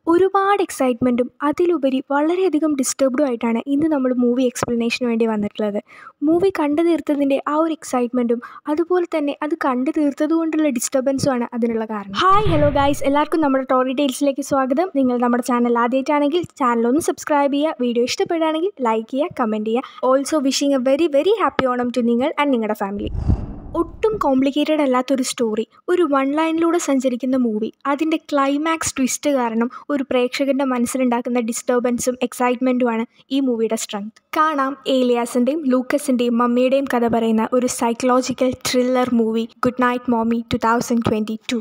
ഒരുപാട് എക്സൈറ്റ്മെൻറ്റും അതിലുപരി വളരെയധികം ഡിസ്റ്റർബ്ഡും ആയിട്ടാണ് ഇന്ന് നമ്മൾ മൂവി എക്സ്പ്ലനേഷന് വേണ്ടി വന്നിട്ടുള്ളത്. മൂവി കണ്ടു തീർത്തതിൻ്റെ ആ ഒരു എക്സൈറ്റ്മെൻറ്റും അതുപോലെ തന്നെ അത് കണ്ടു തീർത്തത് കൊണ്ടുള്ള ഡിസ്റ്റർബൻസുമാണ് അതിനുള്ള കാരണം. ഹായ് ഹലോ ഗൈസ്, എല്ലാവർക്കും നമ്മുടെ ടോറി ടെയിൽസിലേക്ക് സ്വാഗതം. നിങ്ങൾ നമ്മുടെ ചാനൽ ആദ്യമായിട്ടാണെങ്കിൽ ചാനലൊന്ന് സബ്സ്ക്രൈബ് ചെയ്യുക, വീഡിയോ ഇഷ്ടപ്പെടുകയാണെങ്കിൽ ലൈക്ക് ചെയ്യുക, കമൻറ്റ് ചെയ്യുക. Also wishing a very very happy Onam to നിങ്ങൾ ആൻഡ് നിങ്ങളുടെ ഫാമിലി. ഒട്ടും കോംപ്ലിക്കേറ്റഡ് അല്ലാത്തൊരു സ്റ്റോറി, ഒരു വൺ ലൈനിലൂടെ സഞ്ചരിക്കുന്ന മൂവി, അതിൻ്റെ ക്ലൈമാക്സ് ട്വിസ്റ്റ് കാരണം ഒരു പ്രേക്ഷകൻ്റെ മനസ്സിലുണ്ടാക്കുന്ന ഡിസ്റ്റർബൻസും എക്സൈറ്റ്മെൻറ്റുമാണ് ഈ മൂവിയുടെ സ്ട്രെങ്ത്. കാണാം ഏലിയാസിൻ്റെയും ലൂക്കസിൻ്റെയും മമ്മിയുടെയും കഥ പറയുന്ന ഒരു psychological thriller movie good night mommy 2022.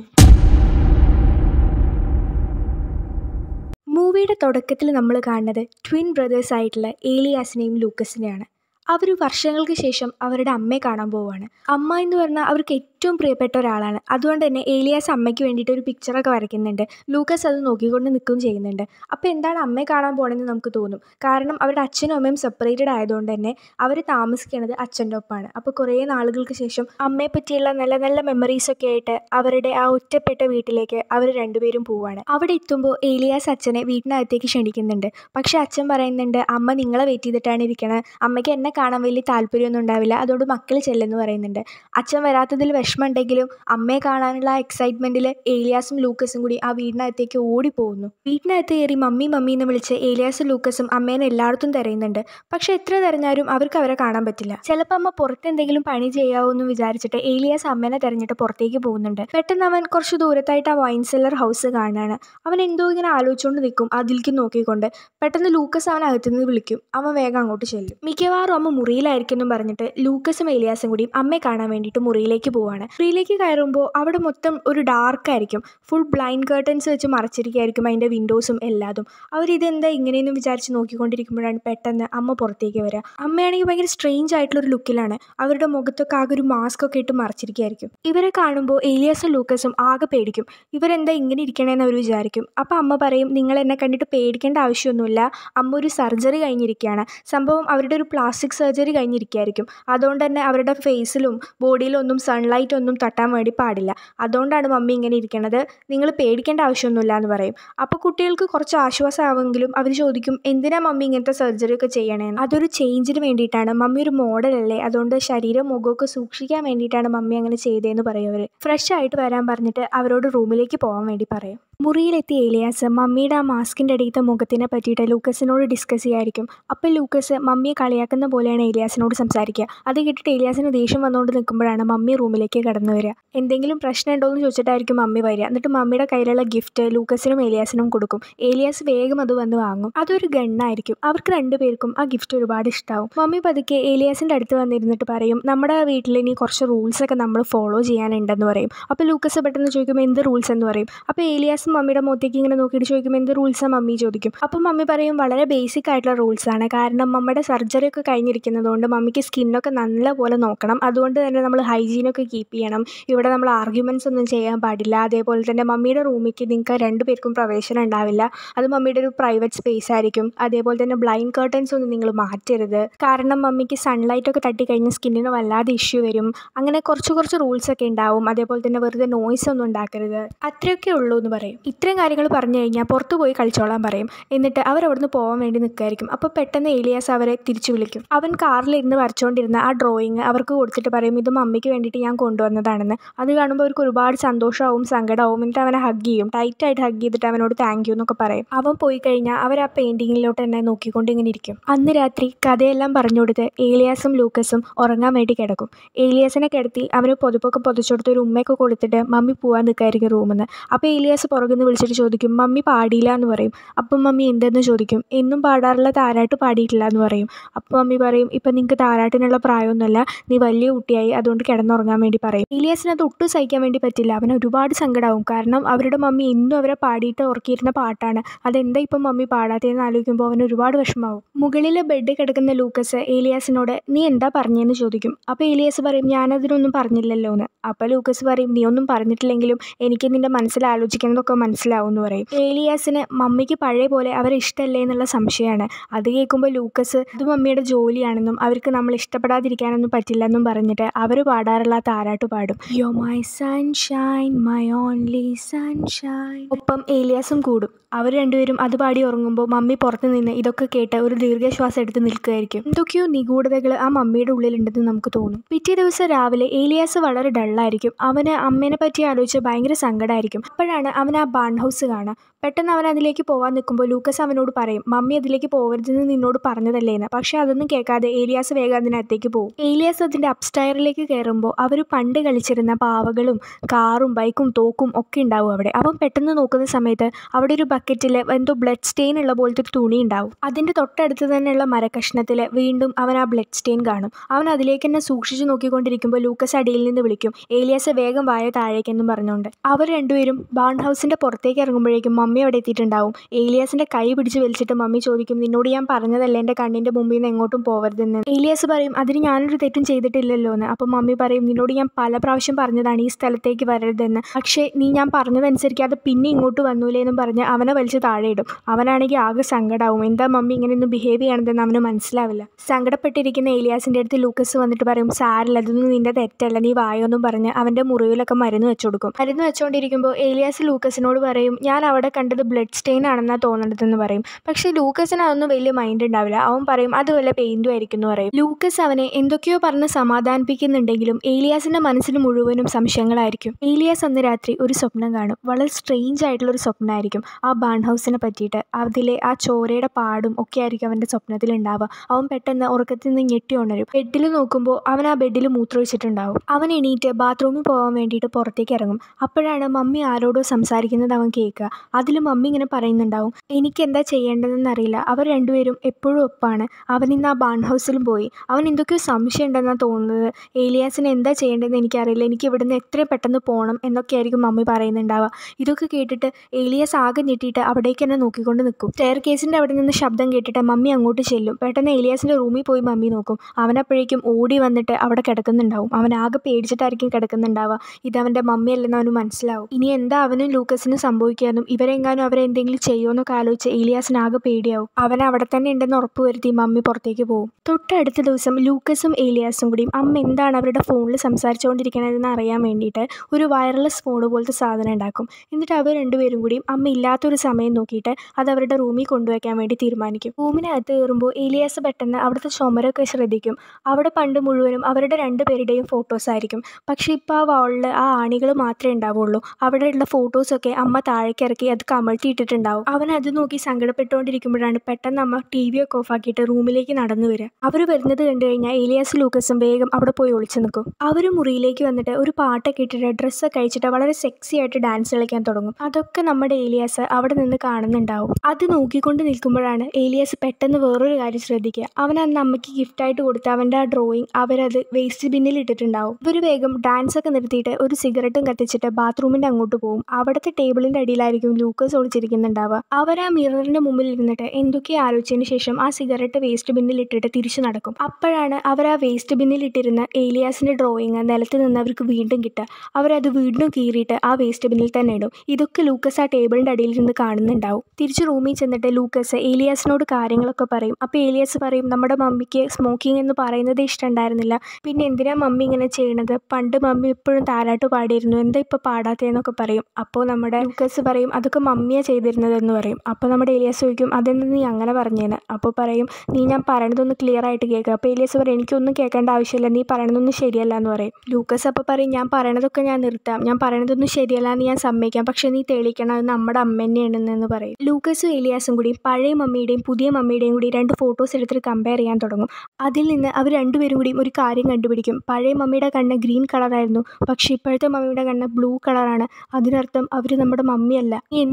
മൂവിയുടെ തുടക്കത്തിൽ നമ്മൾ കാണുന്നത് ട്വിൻ ബ്രദേഴ്സായിട്ടുള്ള ഏലിയാസിനെയും ലൂക്കസിനെയാണ്. അവർ വർഷങ്ങൾക്ക് ശേഷം അവരുടെ അമ്മയെ കാണാൻ പോവുകയാണ്. അമ്മ എന്ന് പറഞ്ഞാൽ അവർക്ക് ഏറ്റവും പ്രിയപ്പെട്ട ഒരാളാണ്. അതുകൊണ്ട് തന്നെ ഏലിയാസ് അമ്മയ്ക്ക് വേണ്ടിയിട്ട് ഒരു പിക്ചറൊക്കെ വരയ്ക്കുന്നുണ്ട്. ലൂക്കസ് അത് നോക്കിക്കൊണ്ട് നിൽക്കുകയും ചെയ്യുന്നുണ്ട്. അപ്പോൾ എന്താണ് അമ്മയെ കാണാൻ പോകണമെന്ന് നമുക്ക് തോന്നും. കാരണം അവരുടെ അച്ഛനും അമ്മയും സെപ്പറേറ്റഡ് ആയതുകൊണ്ട് തന്നെ അവർ താമസിക്കുന്നത് അച്ഛൻ്റെ ഒപ്പമാണ്. അപ്പോൾ കുറേ നാളുകൾക്ക് ശേഷം അമ്മയെ പറ്റിയുള്ള നല്ല നല്ല മെമ്മറീസൊക്കെ ആയിട്ട് അവരുടെ ആ ഒറ്റപ്പെട്ട വീട്ടിലേക്ക് അവർ രണ്ടുപേരും പോവുകയാണ്. അവിടെ എത്തുമ്പോൾ ഏലിയാസ് അച്ഛനെ വീട്ടിനകത്തേക്ക് ക്ഷണിക്കുന്നുണ്ട്. പക്ഷേ അച്ഛൻ പറയുന്നുണ്ട്, അമ്മ നിങ്ങളെ വെയിറ്റ് ചെയ്തിട്ടാണ് ഇരിക്കണത്, അമ്മയ്ക്ക് എന്നെ കാണാൻ വലിയ താല്പര്യമൊന്നും ഉണ്ടാവില്ല, അതുകൊണ്ട് മക്കൾ ചെല്ലെന്ന് പറയുന്നുണ്ട്. അച്ഛൻ വരാത്തതിൽ വിഷമമുണ്ടെങ്കിലും അമ്മയെ കാണാനുള്ള ആ എക്സൈറ്റ്മെൻറ്റിൽ ഏലിയാസും ലൂക്കസും കൂടി ആ വീടിനകത്തേക്ക് ഓടിപ്പോകുന്നു. വീട്ടിനകത്ത് കയറി മമ്മി മമ്മി എന്ന് വിളിച്ച് ഏലിയാസും ലൂക്കസും അമ്മേനെ എല്ലായിടത്തും തിരയുന്നുണ്ട്. പക്ഷെ എത്ര തിരഞ്ഞാലും അവർക്ക് അവരെ കാണാൻ പറ്റില്ല. ചിലപ്പോൾ അമ്മ പുറത്ത് എന്തെങ്കിലും പണി ചെയ്യാവോ എന്ന് വിചാരിച്ചിട്ട് ഏലിയാസ് അമ്മേനെ തിരഞ്ഞിട്ട് പുറത്തേക്ക് പോകുന്നുണ്ട്. പെട്ടെന്ന് അവൻ കുറച്ച് ദൂരത്തായിട്ട് ആ വൈൻ സെല്ലർ ഹൗസ് കാണുകയാണ്. അവൻ എന്തോ ഇങ്ങനെ ആലോചിച്ചുകൊണ്ട് നിൽക്കും, അതിലേക്ക് നോക്കിക്കൊണ്ട്. പെട്ടെന്ന് ലൂക്കസ് അവൻ അകത്തുനിന്ന് വിളിക്കും. അവൻ വേഗം അങ്ങോട്ട് ചെല്ലും. മിക്കവാറും അമ്മ മുറിയിലായിരിക്കും എന്നും പറഞ്ഞിട്ട് ലൂക്കസും ഏലിയാസും കൂടിയും അമ്മയെ കാണാൻ വേണ്ടിയിട്ട് മുറിയിലേക്ക് പോവാണ്. മുറിയിലേക്ക് കയറുമ്പോൾ അവിടെ മൊത്തം ഒരു ഡാർക്കായിരിക്കും. ഫുൾ ബ്ലൈൻഡ് കർട്ടൻസ് വെച്ച് മറച്ചിരിക്കുകയായിരിക്കും അതിൻ്റെ വിൻഡോസും എല്ലാതും. അവരിതെന്താ ഇങ്ങനെയെന്ന് വിചാരിച്ച് നോക്കിക്കൊണ്ടിരിക്കുമ്പോഴാണ് പെട്ടെന്ന് അമ്മ പുറത്തേക്ക് വരിക. അമ്മയാണെങ്കിൽ ഭയങ്കര സ്ട്രേഞ്ച് ആയിട്ടുള്ളൊരു ലുക്കിലാണ്. അവരുടെ മുഖത്തൊക്കെ ആകെ ഒരു മാസ്ക് ഒക്കെ ഇട്ട് മറച്ചിരിക്കുകയായിരിക്കും. ഇവരെ കാണുമ്പോൾ ഏലിയാസും ലൂക്കസും ആകെ പേടിക്കും. ഇവരെന്താ ഇങ്ങനെ ഇരിക്കണേന്ന് അവർ വിചാരിക്കും. അപ്പോൾ അമ്മ പറയും, നിങ്ങൾ എന്നെ കണ്ടിട്ട് പേടിക്കേണ്ട ആവശ്യമൊന്നുമില്ല, അമ്മ ഒരു സർജറി കഴിഞ്ഞിരിക്കുകയാണ്. സംഭവം അവരുടെ ഒരു പ്ലാസ്റ്റിക് സർജറി കഴിഞ്ഞിരിക്കുകയായിരിക്കും. അതുകൊണ്ട് തന്നെ അവരുടെ ഫേസിലും ബോഡിയിലും ഒന്നും സൺലൈറ്റ് ഒന്നും തട്ടാൻ വേണ്ടി പാടില്ല. അതുകൊണ്ടാണ് മമ്മി ഇങ്ങനെ ഇരിക്കണത്, നിങ്ങൾ പേടിക്കേണ്ട ആവശ്യമൊന്നുമില്ല എന്ന് പറയും. അപ്പോൾ കുട്ടികൾക്ക് കുറച്ച് ആശ്വാസമാവെങ്കിലും അവർ ചോദിക്കും, എന്തിനാ മമ്മി ഇങ്ങനത്തെ സർജറി ഒക്കെ ചെയ്യണേന്ന്. അതൊരു ചേഞ്ചിന് വേണ്ടിയിട്ടാണ്, മമ്മി ഒരു മോഡലല്ലേ, അതുകൊണ്ട് ശരീരം മുഖമൊക്കെ സൂക്ഷിക്കാൻ വേണ്ടിയിട്ടാണ് മമ്മി അങ്ങനെ ചെയ്തതെന്ന് പറയും. അവർ ഫ്രഷ് ആയിട്ട് വരാൻ പറഞ്ഞിട്ട് അവരോട് റൂമിലേക്ക് പോകാൻ വേണ്ടി പറയും. മുറിയിലെത്തിയ ഏലിയാസ് മമ്മിയുടെ ആ മാസ്കിൻ്റെ അടിയിലത്തെ മുഖത്തിനെ പറ്റിയിട്ട് ലൂക്കസിനോട് ഡിസ്കസ് ചെയ്യായിരിക്കും. അപ്പോൾ ലൂക്കസ് മമ്മിയെ കളിയാക്കുന്ന പോലെയാണ് ഏലിയാസിനോട് സംസാരിക്കുക. അത് കേട്ടിട്ട് ഏലിയാസിന് ദേഷ്യം വന്നുകൊണ്ട് നിൽക്കുമ്പോഴാണ് മമ്മി റൂമിലേക്ക് കടന്നു വരിക. എന്തെങ്കിലും പ്രശ്നം ഉണ്ടോ എന്ന് ചോദിച്ചിട്ടായിരിക്കും മമ്മി വരിക. എന്നിട്ട് മമ്മിയുടെ കയ്യിലുള്ള ഗിഫ്റ്റ് ലൂക്കസിനും ഏലിയാസിനും കൊടുക്കും. ഏലിയാസ് വേഗം അത് വന്ന് വാങ്ങും. അതൊരു ഗണ്ണായിരിക്കും. അവർക്ക് രണ്ടുപേർക്കും ആ ഗിഫ്റ്റ് ഒരുപാട് ഇഷ്ടമാവും. മമ്മി പതുക്കെ ഏലിയാസിൻ്റെ അടുത്ത് വന്നിരുന്നിട്ട് പറയും, നമ്മുടെ വീട്ടിൽ ഇനി കുറച്ച് റൂൾസൊക്കെ നമ്മൾ ഫോളോ ചെയ്യാനുണ്ടെന്ന് പറയും. അപ്പോൾ ലൂക്കസ് പെട്ടെന്ന് ചോദിക്കും, എന്ത് റൂൾസ് എന്ന് പറയും. അപ്പോൾ ഏലിയാസ് മമ്മിയുടെ മുഖത്തേക്ക് ഇങ്ങനെ നോക്കിയിട്ട് ചോദിക്കും, എന്ത് റൂൾസാണ് മമ്മി ചോദിക്കും. അപ്പോൾ മമ്മി പറയും, വളരെ ബേസിക് ആയിട്ടുള്ള റൂൾസാണ്. കാരണം നമ്മുടെ സർജറി ഒക്കെ കഴിഞ്ഞിരിക്കുന്നത് കൊണ്ട് മമ്മിക്ക് സ്കിന്നൊക്കെ നല്ലപോലെ നോക്കണം. അതുകൊണ്ട് തന്നെ നമ്മൾ ഹൈജീനൊക്കെ കീപ്പ് ചെയ്യണം. ഇവിടെ നമ്മൾ ആർഗ്യുമെൻറ്റ്സ് ഒന്നും ചെയ്യാൻ പാടില്ല. അതേപോലെ തന്നെ മമ്മിയുടെ റൂമിലേക്ക് നിങ്ങൾക്ക് രണ്ടുപേർക്കും പ്രവേശനം ഉണ്ടാവില്ല. അത് മമ്മിയുടെ ഒരു പ്രൈവറ്റ് സ്പേസ് ആയിരിക്കും. അതേപോലെ തന്നെ ബ്ലൈൻഡ് കർട്ടൻസ് ഒന്നും നിങ്ങൾ മാറ്റരുത്. കാരണം മമ്മിക്ക് സൺലൈറ്റ് ഒക്കെ തട്ടിക്കഴിഞ്ഞാൽ സ്കിന്നിന് വല്ലാതെ ഇഷ്യൂ വരും. അങ്ങനെ കുറച്ച് റൂൾസൊക്കെ ഉണ്ടാവും. അതേപോലെ തന്നെ വെറുതെ നോയ്സ് ഒന്നും ഉണ്ടാക്കരുത്. അത്രയൊക്കെ ഉള്ളൂ എന്ന് പറയും. ഇത്രയും കാര്യങ്ങൾ പറഞ്ഞു കഴിഞ്ഞാൽ പുറത്ത് പോയി കളിച്ചോളാൻ പറയും. എന്നിട്ട് അവരവിടുന്ന് പോകാൻ വേണ്ടി നിൽക്കുമായിരിക്കും. അപ്പോൾ പെട്ടെന്ന് ഏലിയാസ് അവരെ തിരിച്ചു വിളിക്കും. അവൻ കാറിലിരുന്ന് വരച്ചുകൊണ്ടിരുന്ന ആ ഡ്രോയിങ് അവർക്ക് കൊടുത്തിട്ട് പറയും, ഇത് മമ്മിക്ക് വേണ്ടിയിട്ട് ഞാൻ കൊണ്ടുവന്നതാണെന്ന്. അത് കാണുമ്പോൾ അവർക്ക് ഒരുപാട് സന്തോഷമാവും സങ്കടമാവും. എന്നിട്ട് അവനെ ഹഗ് ചെയ്യും. ടൈറ്റായിട്ട് ഹഗ് ചെയ്തിട്ട് അവനോട് താങ്ക് യു എന്നൊക്കെ പറയും. അവൻ പോയി കഴിഞ്ഞാൽ അവർ ആ പെയിൻറ്റിങ്ങിലോട്ട് തന്നെ നോക്കിക്കൊണ്ട് ഇങ്ങനെ ഇരിക്കും. അന്ന് രാത്രി കഥയെല്ലാം പറഞ്ഞു കൊടുത്ത് ഏലിയാസും ലൂക്കസും ഉറങ്ങാൻ വേണ്ടി കിടക്കും. ഏലിയാസിനെ കിടത്തി അവന് പൊതുപ്പൊക്കെ പൊതിച്ചെടുത്ത് ഒരു ഉമ്മയൊക്കെ കൊടുത്തിട്ട് മമ്മി പോകാൻ നിൽക്കായിരിക്കും റൂമിൽ നിന്ന്. അപ്പോൾ ഏലിയാസ് പുറകുന്ന് വിളിച്ചിട്ട് ചോദിക്കും, മമ്മി പാടിയില്ല എന്ന് പറയും. അപ്പം മമ്മി എന്തെന്ന് ചോദിക്കും. എന്നും പാടാറുള്ള താരാട്ട് പാടിയിട്ടില്ല എന്ന് പറയും. അപ്പോൾ മമ്മി പറയും, ഇപ്പം നിങ്ങൾക്ക് താരാട്ടിനുള്ള പ്രായമൊന്നുമല്ല, നീ വലിയ കുട്ടിയായി, അതുകൊണ്ട് കിടന്നുറങ്ങാൻ വേണ്ടി പറയും. ഏലിയാസിന് അത് ഒട്ടും സഹിക്കാൻ വേണ്ടി പറ്റില്ല. അവന് ഒരുപാട് സങ്കടമാവും. കാരണം അവരുടെ മമ്മി എന്നും അവരെ പാടിയിട്ട് ഉറക്കിയിരുന്ന പാട്ടാണ്. അതെന്താ ഇപ്പം മമ്മി പാടാത്തതെന്ന് ആലോചിക്കുമ്പോൾ അവന് ഒരുപാട് വിഷമാവും. മുകളിലെ ബെഡ് കിടക്കുന്ന ലൂക്കസ് ഏലിയാസിനോട് നീ എന്താ പറഞ്ഞതെന്ന് ചോദിക്കും. അപ്പോൾ ഏലിയാസ് പറയും, ഞാനതിനൊന്നും പറഞ്ഞില്ലല്ലോ എന്ന്. അപ്പോൾ ലൂക്കസ് പറയും, നീ ഒന്നും പറഞ്ഞിട്ടില്ലെങ്കിലും എനിക്ക് നിൻ്റെ മനസ്സിൽ ആലോചിക്കുന്നതൊക്കെ ചിലപ്പോൾ മനസ്സിലാവും എന്ന് പറയും. ഏലിയാസിന് മമ്മിക്ക് പഴയ പോലെ അവരെ ഇഷ്ടമല്ലേ എന്നുള്ള സംശയമാണ്. അത് കേൾക്കുമ്പോൾ ലൂക്കസ് ഇത് മമ്മിയുടെ ജോലിയാണെന്നും അവർക്ക് നമ്മൾ ഇഷ്ടപ്പെടാതിരിക്കാനൊന്നും പറ്റില്ലെന്നും പറഞ്ഞിട്ട് അവർ പാടാറുള്ള താരാട്ട് പാടും. You my sunshine my only sunshine. ഒപ്പം ഏലിയാസും കൂടും. അവർ രണ്ടുപേരും അത് പാടി ഉറങ്ങുമ്പോൾ മമ്മി പുറത്തു നിന്ന് ഇതൊക്കെ കേട്ട് ഒരു ദീർഘശ്വാസം എടുത്ത് നിൽക്കുകയായിരിക്കും. എന്തൊക്കെയോ നിഗൂഢതകൾ ആ മമ്മിയുടെ ഉള്ളിലുണ്ടെന്ന് നമുക്ക് തോന്നും. പിറ്റേ ദിവസം രാവിലെ ഏലിയാസ് വളരെ ഡള്ളായിരിക്കും. അവന് അമ്മേനെ പറ്റി ആലോചിച്ച് ഭയങ്കര സങ്കടമായിരിക്കും. അപ്പോഴാണ് അവൻ ആ ബാൺ ഹൗസ് കാണുക. പെട്ടെന്ന് അവൻ അതിലേക്ക് പോകാൻ നിൽക്കുമ്പോൾ ലൂക്കസ് അവനോട് പറയും, മമ്മി അതിലേക്ക് പോകരുതെന്ന് നിന്നോട് പറഞ്ഞതല്ലേന്ന്. പക്ഷെ അതൊന്നും കേൾക്കാതെ ഏലിയാസ് വേഗം അതിനകത്തേക്ക് പോകും. ഏലിയാസ് അതിൻ്റെ അപ്സ്റ്റയറിലേക്ക് കയറുമ്പോൾ അവർ പണ്ട് കളിച്ചിരുന്ന പാവകളും കാറും ബൈക്കും തോക്കും ഒക്കെ ഉണ്ടാവും അവിടെ. അവൻ പെട്ടെന്ന് നോക്കുന്ന സമയത്ത് അവിടെ ഒരു ബക്കറ്റിൽ എന്തോ ബ്ലഡ് സ്റ്റെയിൻ ഉള്ള പോലത്തെ ഒരു തുണി ഉണ്ടാവും. അതിൻ്റെ തൊട്ടടുത്ത് തന്നെയുള്ള മരക്കഷ്ണത്തിൽ വീണ്ടും അവൻ ആ ബ്ലഡ് സ്റ്റെയിൻ കാണും. അവൻ അതിലേക്ക് തന്നെ സൂക്ഷിച്ചു നോക്കിക്കൊണ്ടിരിക്കുമ്പോൾ ലൂക്കസ് അടിയിൽ നിന്ന് വിളിക്കും, ഏലിയാസ് വേഗം വായ താഴേക്കെന്നും പറഞ്ഞുകൊണ്ട്. അവർ രണ്ടുപേരും ബാൺ ഹൗസിൻ്റെ പുറത്തേക്ക് ഇറങ്ങുമ്പോഴേക്കും മമ്മി അവിടെ എത്തിയിട്ടുണ്ടാവും. ഏലിയാസിൻ്റെ കൈ പിടിച്ച് വലിച്ചിട്ട് മമ്മി ചോദിക്കും, നിന്നോട് ഞാൻ പറഞ്ഞതല്ലേ എൻ്റെ കണ്ണിൻ്റെ മുമ്പിൽ നിന്ന് എങ്ങോട്ടും പോകരുതെന്ന്. ഏലിയാസ് പറയും, അതിന് ഞാനൊരു തെറ്റും ചെയ്തിട്ടില്ലല്ലോ എന്ന്. അപ്പം മമ്മി പറയും, നിന്നോട് ഞാൻ പല പ്രാവശ്യം പറഞ്ഞതാണ് ഈ സ്ഥലത്തേക്ക് വരരുതെന്ന്, പക്ഷേ നീ ഞാൻ പറഞ്ഞതനുസരിക്കാതെ പിന്നെ ഇങ്ങോട്ട് വന്നൂലേ എന്നും പറഞ്ഞ് അവനെ വലിച്ച് താഴെ ഇടും. അവനാണെങ്കിൽ ആകെ സങ്കടമാവും. എന്താ മമ്മി ഇങ്ങനെയൊന്നും ബിഹേവ് ചെയ്യണതെന്ന് അവന് മനസ്സിലാവില്ല. സങ്കടപ്പെട്ടിരിക്കുന്ന ഏലിയാസിൻ്റെ അടുത്ത് ലൂക്കസ് വന്നിട്ട് പറയും, സാരില്ല, അതൊന്നും നിന്റെ തെറ്റല്ല, നീ വായൊന്നും പറഞ്ഞ് അവൻ്റെ മുറിവിലൊക്കെ മരുന്ന് വെച്ചു കൊടുക്കും. മരുന്ന് വെച്ചുകൊണ്ടിരിക്കുമ്പോൾ ഏലിയാസ് ലൂക്കസിനോട് പറയും, ഞാൻ അവിടെ കണ്ടത് ബ്ലഡ് സ്റ്റെയിൻ ആണെന്നാണ് തോന്നണതെന്ന് പറയും. പക്ഷേ ലൂക്കസിന് അതൊന്നും വലിയ മൈൻഡ് ഉണ്ടാവില്ല. അവൻ പറയും, അത് വല്ല പെയിൻറ്റും ആയിരിക്കും എന്ന് പറയും. ലൂക്കസ് അവനെ എന്തൊക്കെയോ പറഞ്ഞ് സമാധാനിപ്പിക്കുന്നുണ്ടെങ്കിലും ഏലിയാസിൻ്റെ മനസ്സിൽ മുഴുവനും സംശയങ്ങളായിരിക്കും. ഏലിയാസ് അന്ന് രാത്രി ഒരു സ്വപ്നം കാണും. വളരെ സ്ട്രേഞ്ച് ആയിട്ടുള്ളൊരു സ്വപ്നമായിരിക്കും. ആ ബാൺ ഹൗസിനെ പറ്റിയിട്ട് അതിലെ ആ ചോരയുടെ പാടും ഒക്കെ ആയിരിക്കും അവൻ്റെ സ്വപ്നത്തിൽ ഉണ്ടാവുക. അവൻ പെട്ടെന്ന് ഉറക്കത്തിൽ നിന്ന് ഞെട്ടി ഉണരും. ബെഡിൽ നോക്കുമ്പോൾ അവൻ ആ ബെഡിൽ മൂത്രമൊഴിച്ചിട്ടുണ്ടാവും. അവൻ എണീറ്റ് ബാത്റൂമിൽ പോകാൻ വേണ്ടിയിട്ട് പുറത്തേക്ക് ഇറങ്ങും. അപ്പോഴാണ് മമ്മി ആരോടോ സംസാരിക്കുന്നത് അവൻ കേൾക്കുക. അതിൽ മമ്മി ഇങ്ങനെ പറയുന്നുണ്ടാവും, എനിക്ക് എന്താ ചെയ്യേണ്ടതെന്നറിയില്ല, അവർ രണ്ടുപേരും എപ്പോഴും ഒപ്പാണ്. അവൻ ഇന്ന് ആ ബാൺ ഹൗസിലും പോയി. അവൻ എന്തൊക്കെയോ സംശയം ഉണ്ടെന്നാണ് തോന്നുന്നത്. ഏലിയാസിന് എന്താ ചെയ്യേണ്ടതെന്ന് എനിക്കറിയില്ല, എനിക്ക് ഇവിടുന്ന് എത്രയും പെട്ടെന്ന് പോകണം എന്നൊക്കെ ആയിരിക്കും മമ്മി പറയുന്നുണ്ടാവുക. ഇതൊക്കെ കേട്ടിട്ട് ഏലിയാസ് ആകെ ഞെട്ടിയിട്ട് അവിടേക്ക് തന്നെ നോക്കിക്കൊണ്ട് നിൽക്കും. സ്റ്റെയർ കേസിൻ്റെ അവിടെ നിന്ന് ശബ്ദം കേട്ടിട്ട് മമ്മി അങ്ങോട്ട് ചെല്ലും. പെട്ടെന്ന് ഏലിയാസിൻ്റെ റൂമിൽ പോയി മമ്മി നോക്കും. അവനപ്പോഴേക്കും ഓടി വന്നിട്ട് അവിടെ കിടക്കുന്നുണ്ടാവും. അവൻ ആകെ പേടിച്ചിട്ടായിരിക്കും കിടക്കുന്നുണ്ടാവുക. ഇതവൻ്റെ മമ്മിയല്ലെന്ന് അവന് മനസ്സിലാവും. ഇനി എന്താ അവനും ലൂക്കസിനും സംഭവിക്കാനും ഇവരെങ്ങാനും അവരെന്തെങ്കിലും ചെയ്യുമെന്നൊക്കെ ആലോചിച്ച് ഏലിയാസിന് ആകെ പേടിയാവും. അവൻ അവിടെ തന്നെ ഉണ്ടെന്ന് ഉറപ്പ് വരുത്തി മമ്മി പുറത്തേക്ക് പോകും. തൊട്ടടുത്ത ദിവസം ലൂക്കസും ഏലിയാസും കൂടിയും അമ്മ എന്താണ് അവരുടെ ഫോണിൽ സംസാരിച്ചുകൊണ്ടിരിക്കണതെന്ന് അറിയാൻ വേണ്ടിയിട്ട് ഒരു വയർലെസ് ഫോൺ പോലത്തെ സാധനം ഉണ്ടാക്കും. എന്നിട്ട് അവർ രണ്ടുപേരും കൂടിയും അമ്മ ഇല്ലാത്തൊരു സമയം നോക്കിയിട്ട് അത് അവരുടെ റൂമിൽ കൊണ്ടുവയ്ക്കാൻ വേണ്ടി തീരുമാനിക്കും. റൂമിനകത്ത് കയറുമ്പോൾ ഏലിയാസ് പെട്ടെന്ന് അവിടുത്തെ ചുമരൊക്കെ ശ്രദ്ധിക്കും. അവിടെ പണ്ട് മുഴുവനും അവരുടെ രണ്ടുപേരുടെയും ഫോട്ടോസ് ആയിരിക്കും. പക്ഷേ ഇപ്പോൾ ആ വാളിൽ ആ ആണികൾ മാത്രമേ ഉണ്ടാവുള്ളൂ. അവിടെയുള്ള ഫോട്ടോസൊക്കെ അമ്മ താഴേക്ക് ഇറക്കി അത് കമഴ്ത്തിയിട്ടിട്ടുണ്ടാവും. അവൻ അത് നോക്കി സങ്കടപ്പെട്ടുകൊണ്ടിരിക്കുമ്പോഴാണ് പെട്ടെന്ന് അമ്മ TV ഒക്കെ ഓഫാക്കിയിട്ട് റൂമിലേക്ക് നടന്നു വരിക. അവർ വരുന്നത് കണ്ടു കഴിഞ്ഞാൽ ഏലിയാസ് ലൂക്കസും വേഗം അവിടെ പോയി ഒളിച്ചു നിൽക്കും. അവർ മുറിയിലേക്ക് വന്നിട്ട് ഒരു പാട്ടൊക്കെ ഇട്ടിട്ട് ഡ്രസ്സൊക്കെ അഴിച്ചിട്ട് വളരെ സെക്സി ആയിട്ട് ഡാൻസ് കളിക്കാൻ തുടങ്ങും. അതൊക്കെ നമ്മുടെ ഏലിയാസ് അവിടെ നിന്ന് കാണുന്നുണ്ടാവും. അത് നോക്കിക്കൊണ്ട് നിൽക്കുമ്പോഴാണ് ഏലിയാസ് പെട്ടെന്ന് വേറൊരു കാര്യം ശ്രദ്ധിക്കുക. അവൻ അന്ന് അമ്മയ്ക്ക് ഗിഫ്റ്റായിട്ട് കൊടുത്ത അവൻ്റെ ആ ഡ്രോയിങ് അവരത് വേസ്റ്റ് ബിന്നിൽ ഇട്ടിട്ടുണ്ടാവും. ഇവർ വേഗം ഡാൻസ് ഒക്കെ നിർത്തിയിട്ട് ഒരു സിഗരറ്റും കത്തിച്ചിട്ട് ബാത്റൂമിൻ്റെ അങ്ങോട്ട് പോകും. അവിടുത്തെ ടേബിളിൻ്റെ അടിയിലായിരിക്കും ലൂക്കസ് ഒളിച്ചിരിക്കുന്നുണ്ടാവുക. അവർ ആ മിററിൻ്റെ മുമ്പിൽ ഇരുന്നിട്ട് എന്തൊക്കെയോ ആലോചിച്ചതിന് ശേഷം ആ സിഗരറ്റ് വേസ്റ്റ് ബിന്നിൽ ഇട്ടിട്ട് തിരിച്ചു നടക്കും. അപ്പോഴാണ് അവർ ആ വേസ്റ്റ് ബിന്നിൽ ഇട്ടിരുന്ന ഏലിയാസിൻ്റെ ഡ്രോയിങ് നിലത്ത് നിന്ന് അവർക്ക് വീണ്ടും കിട്ടുക. അവരത് വീണ്ടും കീറിയിട്ട് ആ വേസ്റ്റ് ബിന്നിൽ തന്നെ ഇടും. ഇതൊക്കെ ലൂക്കസ് ആ ടേബിളിൻ്റെ അടിയിൽ നിന്ന് കാണുന്നുണ്ടാവും. തിരിച്ച് റൂമിൽ ചെന്നിട്ട് ലൂക്കസ് ഏലിയാസിനോട് കാര്യങ്ങളൊക്കെ പറയും. അപ്പോൾ ഏലിയാസ് പറയും, നമ്മുടെ മമ്മിക്ക് സ്മോക്കിംഗ് എന്ന് പറയുന്നത് ഇഷ്ടമുണ്ടായിരുന്നില്ല, പിന്നെ എന്തിനാ മമ്മി ഇങ്ങനെ ചെയ്യണത്, പണ്ട് മമ്മി എപ്പോഴും താരാട്ട് പാടിയിരുന്നു, എന്താ ഇപ്പോൾ പാടാത്തതെന്നൊക്കെ പറയും. അപ്പോൾ നമ്മുടെ ലൂക്കസ് പറയും, അതൊക്കെ മമ്മിയാണ് ചെയ്തിരുന്നതെന്ന് പറയും. അപ്പോൾ നമ്മുടെ ഏലിയാസ് ചോദിക്കും, അതെന്ന് നീ അങ്ങനെ പറഞ്ഞേന്ന്. അപ്പോൾ പറയും, നീ ഞാൻ പറയണതൊന്ന് ക്ലിയർ ആയിട്ട് കേൾക്കുക. അപ്പോൾ ഏലിയാസ് പറയും, എനിക്കൊന്നും കേൾക്കേണ്ട ആവശ്യമില്ല, നീ പറയണതൊന്നും ശരിയല്ല എന്ന് പറയും. ലൂക്കസ് അപ്പോൾ പറയും, ഞാൻ പറയണതൊക്കെ ഞാൻ നിർത്താം, ഞാൻ പറയണതൊന്നും ശരിയല്ല എന്ന് ഞാൻ സമ്മതിക്കാം, പക്ഷേ നീ തെളിയിക്കണം, അത് നമ്മുടെ അമ്മ തന്നെയാണെന്ന് പറയും. ലൂക്കസും ഏലിയാസും കൂടി പഴയ മമ്മിയുടെയും പുതിയ മമ്മിയുടെയും കൂടി 2 ഫോട്ടോസ് എടുത്തിട്ട് കമ്പയർ ചെയ്യാൻ തുടങ്ങും. അതിൽ നിന്ന് അവർ രണ്ടുപേരും കൂടിയും ഒരു കാര്യം കണ്ടുപിടിക്കും. പഴയ മമ്മിയുടെ കണ്ണ് ഗ്രീൻ കളറായിരുന്നു, പക്ഷേ ഇപ്പോഴത്തെ മമ്മിയുടെ കണ്ണ് ബ്ലൂ കളറാണ്. അതിനർത്ഥം അവർ നമ്മുടെ മമ്മിയല്ല. നീ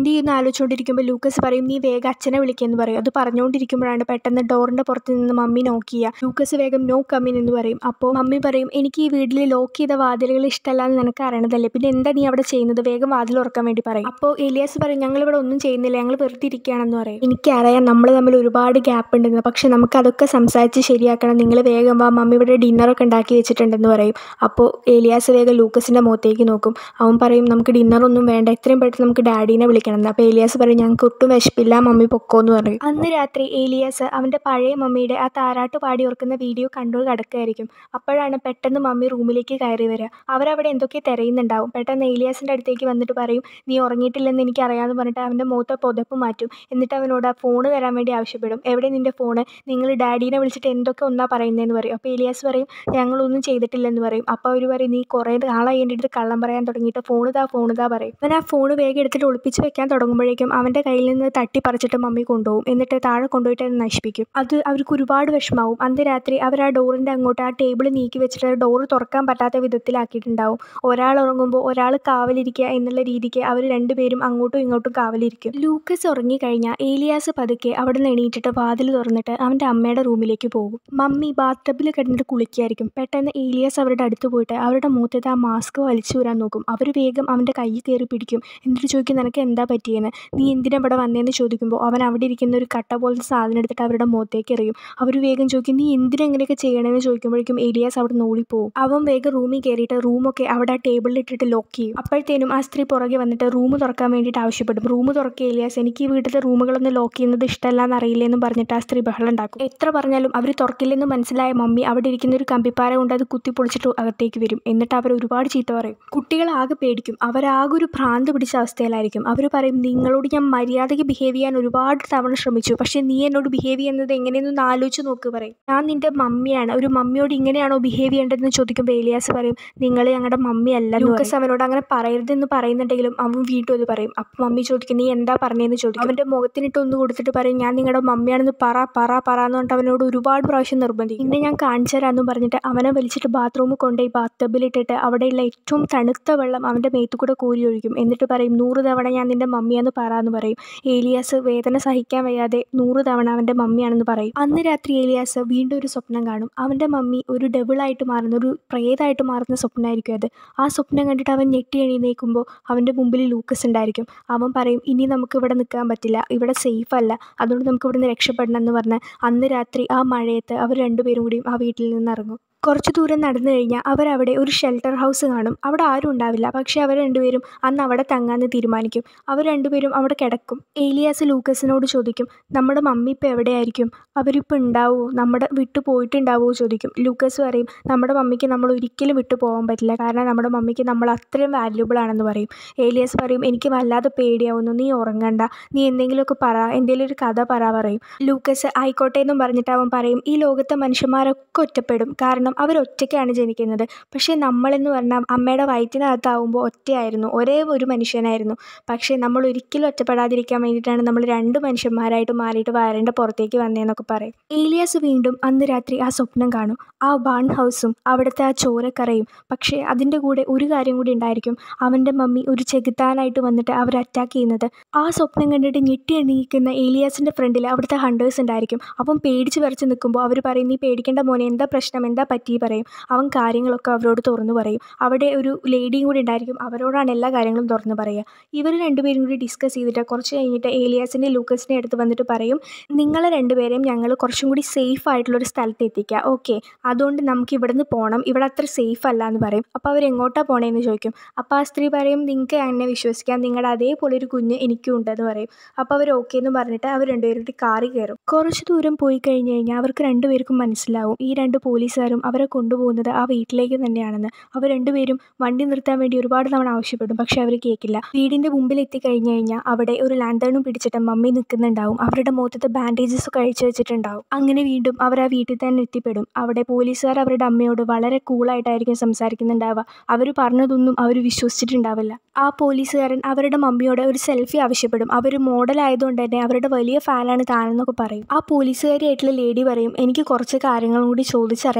എന്ത് ചെയ്യുന്ന ആലോചിച്ചുകൊണ്ടിരിക്കുമ്പോൾ ലൂക്കസ് പറയും നീ വേഗം അച്ഛനെ വിളിക്കുമെന്ന് പറയും. അത് പറഞ്ഞുകൊണ്ടിരിക്കുമ്പോഴാണ് പെട്ടെന്ന് ഡോറിൻ്റെ പുറത്ത് നിന്ന് മമ്മി നോക്ക് ചെയ്യുക. ലൂക്കസ് വേഗം നോ കമ്മിൻ എന്ന് പറയും. അപ്പോൾ മമ്മി പറയും എനിക്ക് ഈ വീട്ടിൽ ലോക്ക് ചെയ്ത വാതിലുകൾ ഇഷ്ടമല്ല എന്ന് നിനക്ക് അറിയണതല്ലേ, പിന്നെ എന്താ നീ അവിടെ ചെയ്യുന്നത്, വേഗം വാതിൽ തുറക്കാൻ വേണ്ടി പറയും. അപ്പോൾ ഏലിയാസ് പറയും ഞങ്ങളിവിടെ ഒന്നും ചെയ്യുന്നില്ല, ഞങ്ങൾ വെറുതെ ഇരിക്കുകയാണെന്ന് പറയും. എനിക്കറിയാം നമ്മൾ തമ്മിൽ ഒരുപാട് ഗ്യാപ്പ് ഉണ്ടെന്ന്, പക്ഷെ നമുക്ക് അതൊക്കെ സംസാരിച്ച് ശരിയാക്കണം, നിങ്ങൾ വേഗം വാ, മമ്മി ഇവിടെ ഡിന്നറൊക്കെ ഉണ്ടാക്കി വെച്ചിട്ടുണ്ടെന്ന് പറയും. അപ്പോൾ ഏലിയാസ് വേഗം ലൂക്കസിൻ്റെ മുഖത്തേക്ക് നോക്കും. അവൻ പറയും നമുക്ക് ഡിന്നറൊന്നും വേണ്ട, എത്രയും പെട്ടെന്ന് നമുക്ക് ഡാഡീനെ വിളിക്കണം എന്ന്. അപ്പോൾ ഏലിയാസ് പറയും ഞങ്ങൾക്ക് ഒട്ടും വിശപ്പില്ല, മമ്മി പൊക്കോന്ന് പറയും. അന്ന് രാത്രി ഏലിയാസ് അവൻ്റെ പഴയ മമ്മിയുടെ ആ താരാട്ട് പാടി ഓർക്കുന്ന വീഡിയോ കണ്ടു കിടക്കുകയായിരിക്കും. അപ്പോഴാണ് പെട്ടെന്ന് മമ്മി റൂമിലേക്ക് കയറി വരിക. അവരവിടെ എന്തൊക്കെ തിരയുന്നുണ്ടാവും. പെട്ടെന്ന് ഏലിയാസിൻ്റെ അടുത്തേക്ക് വന്നിട്ട് പറയും നീ ഉറങ്ങിയിട്ടില്ലെന്ന് എനിക്കറിയാമെന്ന് പറഞ്ഞിട്ട് അവൻ്റെ മുഖത്തെ പുതപ്പ് മാറ്റും. എന്നിട്ട് അവനോട് ആ ഫോണ് തരാൻ വേണ്ടി ആവശ്യപ്പെടും. എവിടെ നിൻ്റെ ഫോണ്, നിങ്ങൾ ഡാഡീനെ വിളിച്ചിട്ട് എന്തൊക്കെ ഒന്നാ പറയുന്നതെന്ന് പറയും. അപ്പോൾ ഏലിയാസ് പറയും ഞങ്ങളൊന്നും ചെയ്തിട്ടില്ലെന്ന് പറയും. അപ്പോൾ അവർ പറയും നീ കുറേ നാളായി എൻ്റെ അടുത്ത് കള്ളം പറയാൻ തുടങ്ങിയിട്ട് ഫോണ് താ പറയും. അവൻ ആ ഫോണ് വേഗം എടുത്തിട്ട് ഒളിപ്പിച്ച് വെക്കാൻ തുടങ്ങുമ്പോഴേക്കും അവൻ്റെ കയ്യിൽ നിന്ന് തട്ടിപ്പറിച്ചിട്ട് മമ്മി കൊണ്ടുപോകും. എന്നിട്ട് താഴെ കൊണ്ടുപോയിട്ട് അത് നശിപ്പിക്കും. അത് അവർക്ക് ഒരുപാട് വിഷമാവും. അന്ന് രാത്രി അവർ ആ ഡോറിൻ്റെ അങ്ങോട്ട് ആ ടേബിൾ നീക്കി വെച്ചിട്ട് ഡോറ് തുറക്കാൻ പറ്റാത്ത വിധത്തിലാക്കിയിട്ടുണ്ടാവും. ഒരാൾ ഉറങ്ങുമ്പോൾ ഒരാൾ കാവലിരിക്കുക എന്നുള്ള രീതിക്ക് അവർ രണ്ടുപേരും അങ്ങോട്ടും ഇങ്ങോട്ടും കാവലിരിക്കും. ലൂക്കസ് ഉറങ്ങിക്കഴിഞ്ഞാൽ ഏലിയാസ് പതുക്കെ അവിടെ നിന്ന് എണീറ്റിട്ട് വാതിൽ തുറന്നിട്ട് അവൻ്റെ അമ്മയുടെ റൂമിലേക്ക് പോകും. മമ്മി ബാത്ടബിൽ കിടന്നിട്ട് കുളിക്കുകയായിരിക്കും. പെട്ടെന്ന് ഏലിയാസ് അവരുടെ അടുത്ത് പോയിട്ട് അവരുടെ മുഖത്തേക്ക് ആ മാസ്ക് വലിച്ചു വരാൻ നോക്കും. അവർ വേഗം അവൻ്റെ കൈ കയറി പിടിക്കും. എന്നിട്ട് ചോദിക്കും നിനക്ക് എന്താ പറ്റിയെന്ന്, നീ എന്തിനാ ഇവിടെ വന്നതെന്ന് ചോദിക്കുമ്പോൾ അവൻ അവിടെ ഇരിക്കുന്ന ഒരു കട്ട പോലത്തെ സാധനം എടുത്തിട്ട് അവരുടെ മുഖത്തേക്ക് എറിയും. അവർ വേഗം ചോദിക്കും നീ എന്തിനാ ഇങ്ങനെയൊക്കെ ചെയ്യണമെന്ന് ചോദിക്കുമ്പോഴേക്കും ഏലിയാസ് അവിടെ നിന്ന് ഓടിപ്പോവും. അവൻ വേഗം റൂമിൽ കയറിയിട്ട് റൂമൊക്കെ അവിടെ ആ ടേബിളിൽ ഇട്ടിട്ട് ലോക്ക് ചെയ്യും. അപ്പോഴത്തേനും ആ സ്ത്രീ പുറകെ വന്നിട്ട് റൂം തുറക്കാൻ വേണ്ടിയിട്ട് ആവശ്യപ്പെടും. റൂം തുറക്കുക ഏലിയാസ്, എനിക്ക് ഈ വീട്ടിലെ റൂമുകളൊന്നും ലോക്ക് ചെയ്യുന്നത് ഇഷ്ടമല്ല എന്നറിയില്ലെന്നും പറഞ്ഞിട്ട് ആ സ്ത്രീ ബഹളം ഉണ്ടാക്കും. എത്ര പറഞ്ഞാലും അവർ തുറക്കില്ലെന്ന് മനസ്സിലായ മമ്മി അവിടെ ഇരിക്കുന്ന ഒരു കമ്പിപ്പാര കൊണ്ട് അത് കുത്തി പൊളിച്ചിട്ട് അകത്തേക്ക് വരും. എന്നിട്ട് അവർ ഒരുപാട് ചീത്ത പറയും. കുട്ടികളാകെ പേടിക്കും. അവരാകെ ഒരു ഭ്രാന്ത് പിടിച്ച അവസ്ഥയിലായിരിക്കും. അവർ പറയും നിങ്ങളോട് ഞാൻ മര്യാദയ്ക്ക് ബിഹേവ് ചെയ്യാൻ ഒരുപാട് തവണ ശ്രമിച്ചു, പക്ഷേ നീ എന്നോട് ബിഹേവ് ചെയ്യുന്നത് എങ്ങനെയെന്നൊന്ന് ആലോചിച്ച് നോക്ക് പറയും. ഞാൻ നിൻ്റെ മമ്മിയാണ്, ഒരു മമ്മിയോട് ഇങ്ങനെയാണോ ബിഹേവ് ചെയ്യേണ്ടതെന്ന് ചോദിക്കുമ്പോൾ ഏലിയാസ് പറയും നിങ്ങൾ ഞങ്ങളുടെ മമ്മി അല്ല. ലൂക്കസ് അവനോട് അങ്ങനെ പറയരുതെന്ന് പറയുന്നുണ്ടെങ്കിലും അവൻ വീണ്ടും അത് പറയും. അപ്പം മമ്മി ചോദിക്കും നീ എന്താ പറഞ്ഞതെന്ന് ചോദിക്കും. അവൻ്റെ മുഖത്തിനിട്ട് ഒന്ന് കൊടുത്തിട്ട് പറയും ഞാൻ നിങ്ങളുടെ മമ്മിയാണെന്ന് പറ എന്ന് പറഞ്ഞിട്ട് അവനോട് ഒരുപാട് പ്രാവശ്യം നിർബന്ധിക്കും. പിന്നെ ഞാൻ കാണിച്ചു തരാമെന്ന് പറഞ്ഞിട്ട് അവനെ വലിച്ചിട്ട് ബാത്റൂമിൽ കൊണ്ടുപോയി ബാത്ടബിലിട്ടിട്ട് അവിടെയുള്ള ഏറ്റവും തണുത്ത വെള്ളം അവൻ്റെ മേത്തു കൂടെ കോരി ഒഴിക്കും. എന്നിട്ട് പറയും 100 തവണ ഞാൻ നിൻ്റെ മമ്മിയാന്ന് എന്ന് പറയും. ഏലിയാസ് വേദന സഹിക്കാൻ വയ്യാതെ 100 തവണ അവൻ്റെ മമ്മിയാണെന്ന് പറയും. അന്ന് രാത്രി ഏലിയാസ് വീണ്ടും ഒരു സ്വപ്നം കാണും. അവൻ്റെ മമ്മി ഒരു ഡബിളായിട്ട് മാറുന്ന, ഒരു പ്രേതമായിട്ട് മാറുന്ന സ്വപ്നമായിരിക്കും അത്. ആ സ്വപ്നം കണ്ടിട്ട് അവൻ ഞെട്ടി എണീക്കുമ്പോൾ അവൻ്റെ മുമ്പിൽ ലൂക്കസ് ഉണ്ടായിരിക്കും. അവൻ പറയും ഇനി നമുക്ക് ഇവിടെ നിൽക്കാൻ പറ്റില്ല, ഇവിടെ സേഫ് അല്ല, അതുകൊണ്ട് നമുക്ക് ഇവിടെ നിന്ന് രക്ഷപ്പെടണം എന്ന് പറഞ്ഞ് അന്ന് രാത്രി ആ മഴയത്ത് അവർ രണ്ടുപേരും കൂടിയും ആ വീട്ടിൽ നിന്ന് ഇറങ്ങും. കുറച്ച് ദൂരം നടന്നു കഴിഞ്ഞാൽ അവരവിടെ ഒരു ഷെൽട്ടർ ഹൗസ് കാണും. അവിടെ ആരും ഉണ്ടാവില്ല, പക്ഷേ അവർ രണ്ടുപേരും അന്ന് അവിടെ തങ്ങാമെന്ന് തീരുമാനിക്കും. അവർ രണ്ടുപേരും അവിടെ കിടക്കും. ഏലിയാസ് ലൂക്കസിനോട് ചോദിക്കും നമ്മുടെ മമ്മി ഇപ്പോൾ എവിടെയായിരിക്കും, അവരിപ്പോൾ ഉണ്ടാവുമോ, നമ്മുടെ വിട്ടു പോയിട്ടുണ്ടാവുമോ ചോദിക്കും. ലൂക്കസ് പറയും നമ്മുടെ മമ്മിക്ക് നമ്മൾ ഒരിക്കലും വിട്ടു പോകാൻ പറ്റില്ല, കാരണം നമ്മുടെ മമ്മിക്ക് നമ്മൾ അത്രയും വാല്യുബിൾ ആണെന്ന് പറയും. ഏലിയാസ് പറയും എനിക്ക് വല്ലാതെ പേടിയാവുന്നു, നീ ഉറങ്ങണ്ട, നീ എന്തെങ്കിലുമൊക്കെ പറ, എന്തെങ്കിലും ഒരു കഥ പറയും. ലൂക്കസ് ആയിക്കോട്ടെ എന്നും പറഞ്ഞിട്ട് അവൻ പറയും ഈ ലോകത്തെ മനുഷ്യന്മാരൊക്കെ ഒറ്റപ്പെടും, കാരണം അവരൊറ്റയ്ക്കാണ് ജനിക്കുന്നത്. പക്ഷേ നമ്മളെന്ന് പറഞ്ഞാൽ അമ്മയുടെ വയറ്റിനകത്താവുമ്പോൾ ഒറ്റയായിരുന്നു, ഒരേ ഒരു മനുഷ്യനായിരുന്നു. പക്ഷേ നമ്മൾ ഒരിക്കലും ഒറ്റപ്പെടാതിരിക്കാൻ വേണ്ടിയിട്ടാണ് നമ്മൾ 2 മനുഷ്യന്മാരായിട്ട് മാറിയിട്ട് വയറിൻ്റെ പുറത്തേക്ക് വന്നതെന്നൊക്കെ പറയും. ഏലിയാസ് വീണ്ടും അന്ന് രാത്രി ആ സ്വപ്നം കാണും. ആ ബാൺ ഹൗസും അവിടുത്തെ ആ ചോരക്കറയും. പക്ഷേ അതിൻ്റെ കൂടെ ഒരു കാര്യം കൂടി ഉണ്ടായിരിക്കും. അവൻ്റെ മമ്മി ഒരു ചെകുത്താനായിട്ട് വന്നിട്ട് അവർ അറ്റാക്ക് ചെയ്യുന്നത്. ആ സ്വപ്നം കണ്ടിട്ട് ഞെട്ടി എണീക്കുന്ന ഏലിയാസിൻ്റെ ഫ്രണ്ടിൽ അവിടുത്തെ ഹണ്ടേഴ്സ് ഉണ്ടായിരിക്കും. അവൻ പേടിച്ച് വിറച്ച് നിൽക്കുമ്പോൾ അവർ പറയും നീ പേടിക്കേണ്ട മോനെ, എന്താ പ്രശ്നം, എന്താ പറ്റി പറയും. അവൻ കാര്യങ്ങളൊക്കെ അവരോട് തുറന്നു പറയും. അവിടെ ഒരു ലേഡിയും കൂടി ഉണ്ടായിരിക്കും, അവരോടാണ് എല്ലാ കാര്യങ്ങളും തുറന്നു പറയുക. ഇവർ രണ്ടുപേരും കൂടി ഡിസ്കസ് ചെയ്തിട്ട് കുറച്ച് കഴിഞ്ഞിട്ട് ഏലിയാസിൻ്റെ ലൂക്കസിൻ്റെ അടുത്ത് വന്നിട്ട് പറയും നിങ്ങളെ രണ്ടുപേരെയും ഞങ്ങൾ കുറച്ചും കൂടി സേഫ് ആയിട്ടുള്ളൊരു സ്ഥലത്ത് എത്തിക്കുക, ഓക്കെ, അതുകൊണ്ട് നമുക്ക് ഇവിടെ നിന്ന് പോകണം, ഇവിടെ അത്ര സേഫ് അല്ല എന്ന് പറയും. അപ്പോൾ അവർ എങ്ങോട്ടാണ് പോണേന്ന് ചോദിക്കും. അപ്പോൾ ആ സ്ത്രീ പറയും നിങ്ങൾക്ക് എന്നെ വിശ്വസിക്കാം, നിങ്ങളുടെ അതേപോലെ ഒരു കുഞ്ഞ് എനിക്കും ഉണ്ടെന്ന് പറയും. അപ്പോൾ അവർ ഓക്കെ എന്ന് പറഞ്ഞിട്ട് അവർ രണ്ടുപേരും കാറിൽ കയറും. കുറച്ച് ദൂരം പോയി കഴിഞ്ഞ് കഴിഞ്ഞാൽ അവർക്ക് രണ്ടുപേർക്കും മനസ്സിലാവും ഈ 2 പോലീസുകാരും അവരെ കൊണ്ടുപോകുന്നത് ആ വീട്ടിലേക്ക് തന്നെയാണെന്ന്. അവർ രണ്ടുപേരും വണ്ടി നിർത്താൻ വേണ്ടി ഒരുപാട് തവണ ആവശ്യപ്പെടും, പക്ഷെ അവർ കേൾക്കില്ല. വീടിൻ്റെ മുമ്പിൽ എത്തിക്കഴിഞ്ഞ് കഴിഞ്ഞാൽ അവിടെ ഒരു ലാന്തേണും പിടിച്ചിട്ട് മമ്മി നിൽക്കുന്നുണ്ടാവും. അവരുടെ മുഖത്ത് ബാൻഡേജസ് ഒക്കെ അഴിച്ചു വെച്ചിട്ടുണ്ടാവും. അങ്ങനെ വീണ്ടും അവർ ആ വീട്ടിൽ തന്നെ എത്തിപ്പെടും. അവിടെ പോലീസുകാർ അവരുടെ അമ്മയോട് വളരെ കൂളായിട്ടായിരിക്കും സംസാരിക്കുന്നുണ്ടാവുക. അവർ പറഞ്ഞതൊന്നും അവർ വിശ്വസിച്ചിട്ടുണ്ടാവില്ല. ആ പോലീസുകാരൻ അവരുടെ മമ്മിയോട് ഒരു സെൽഫി ആവശ്യപ്പെടും. അവർ മോഡലായതുകൊണ്ട് തന്നെ അവരുടെ വലിയ ഫാനാണ് താനെന്നൊക്കെ പറയും. ആ പോലീസുകാരിയായിട്ടുള്ള ലേഡി പറയും എനിക്ക് കുറച്ച് കാര്യങ്ങളും കൂടി ചോദിച്ചറിയാനുണ്ടെന്ന്.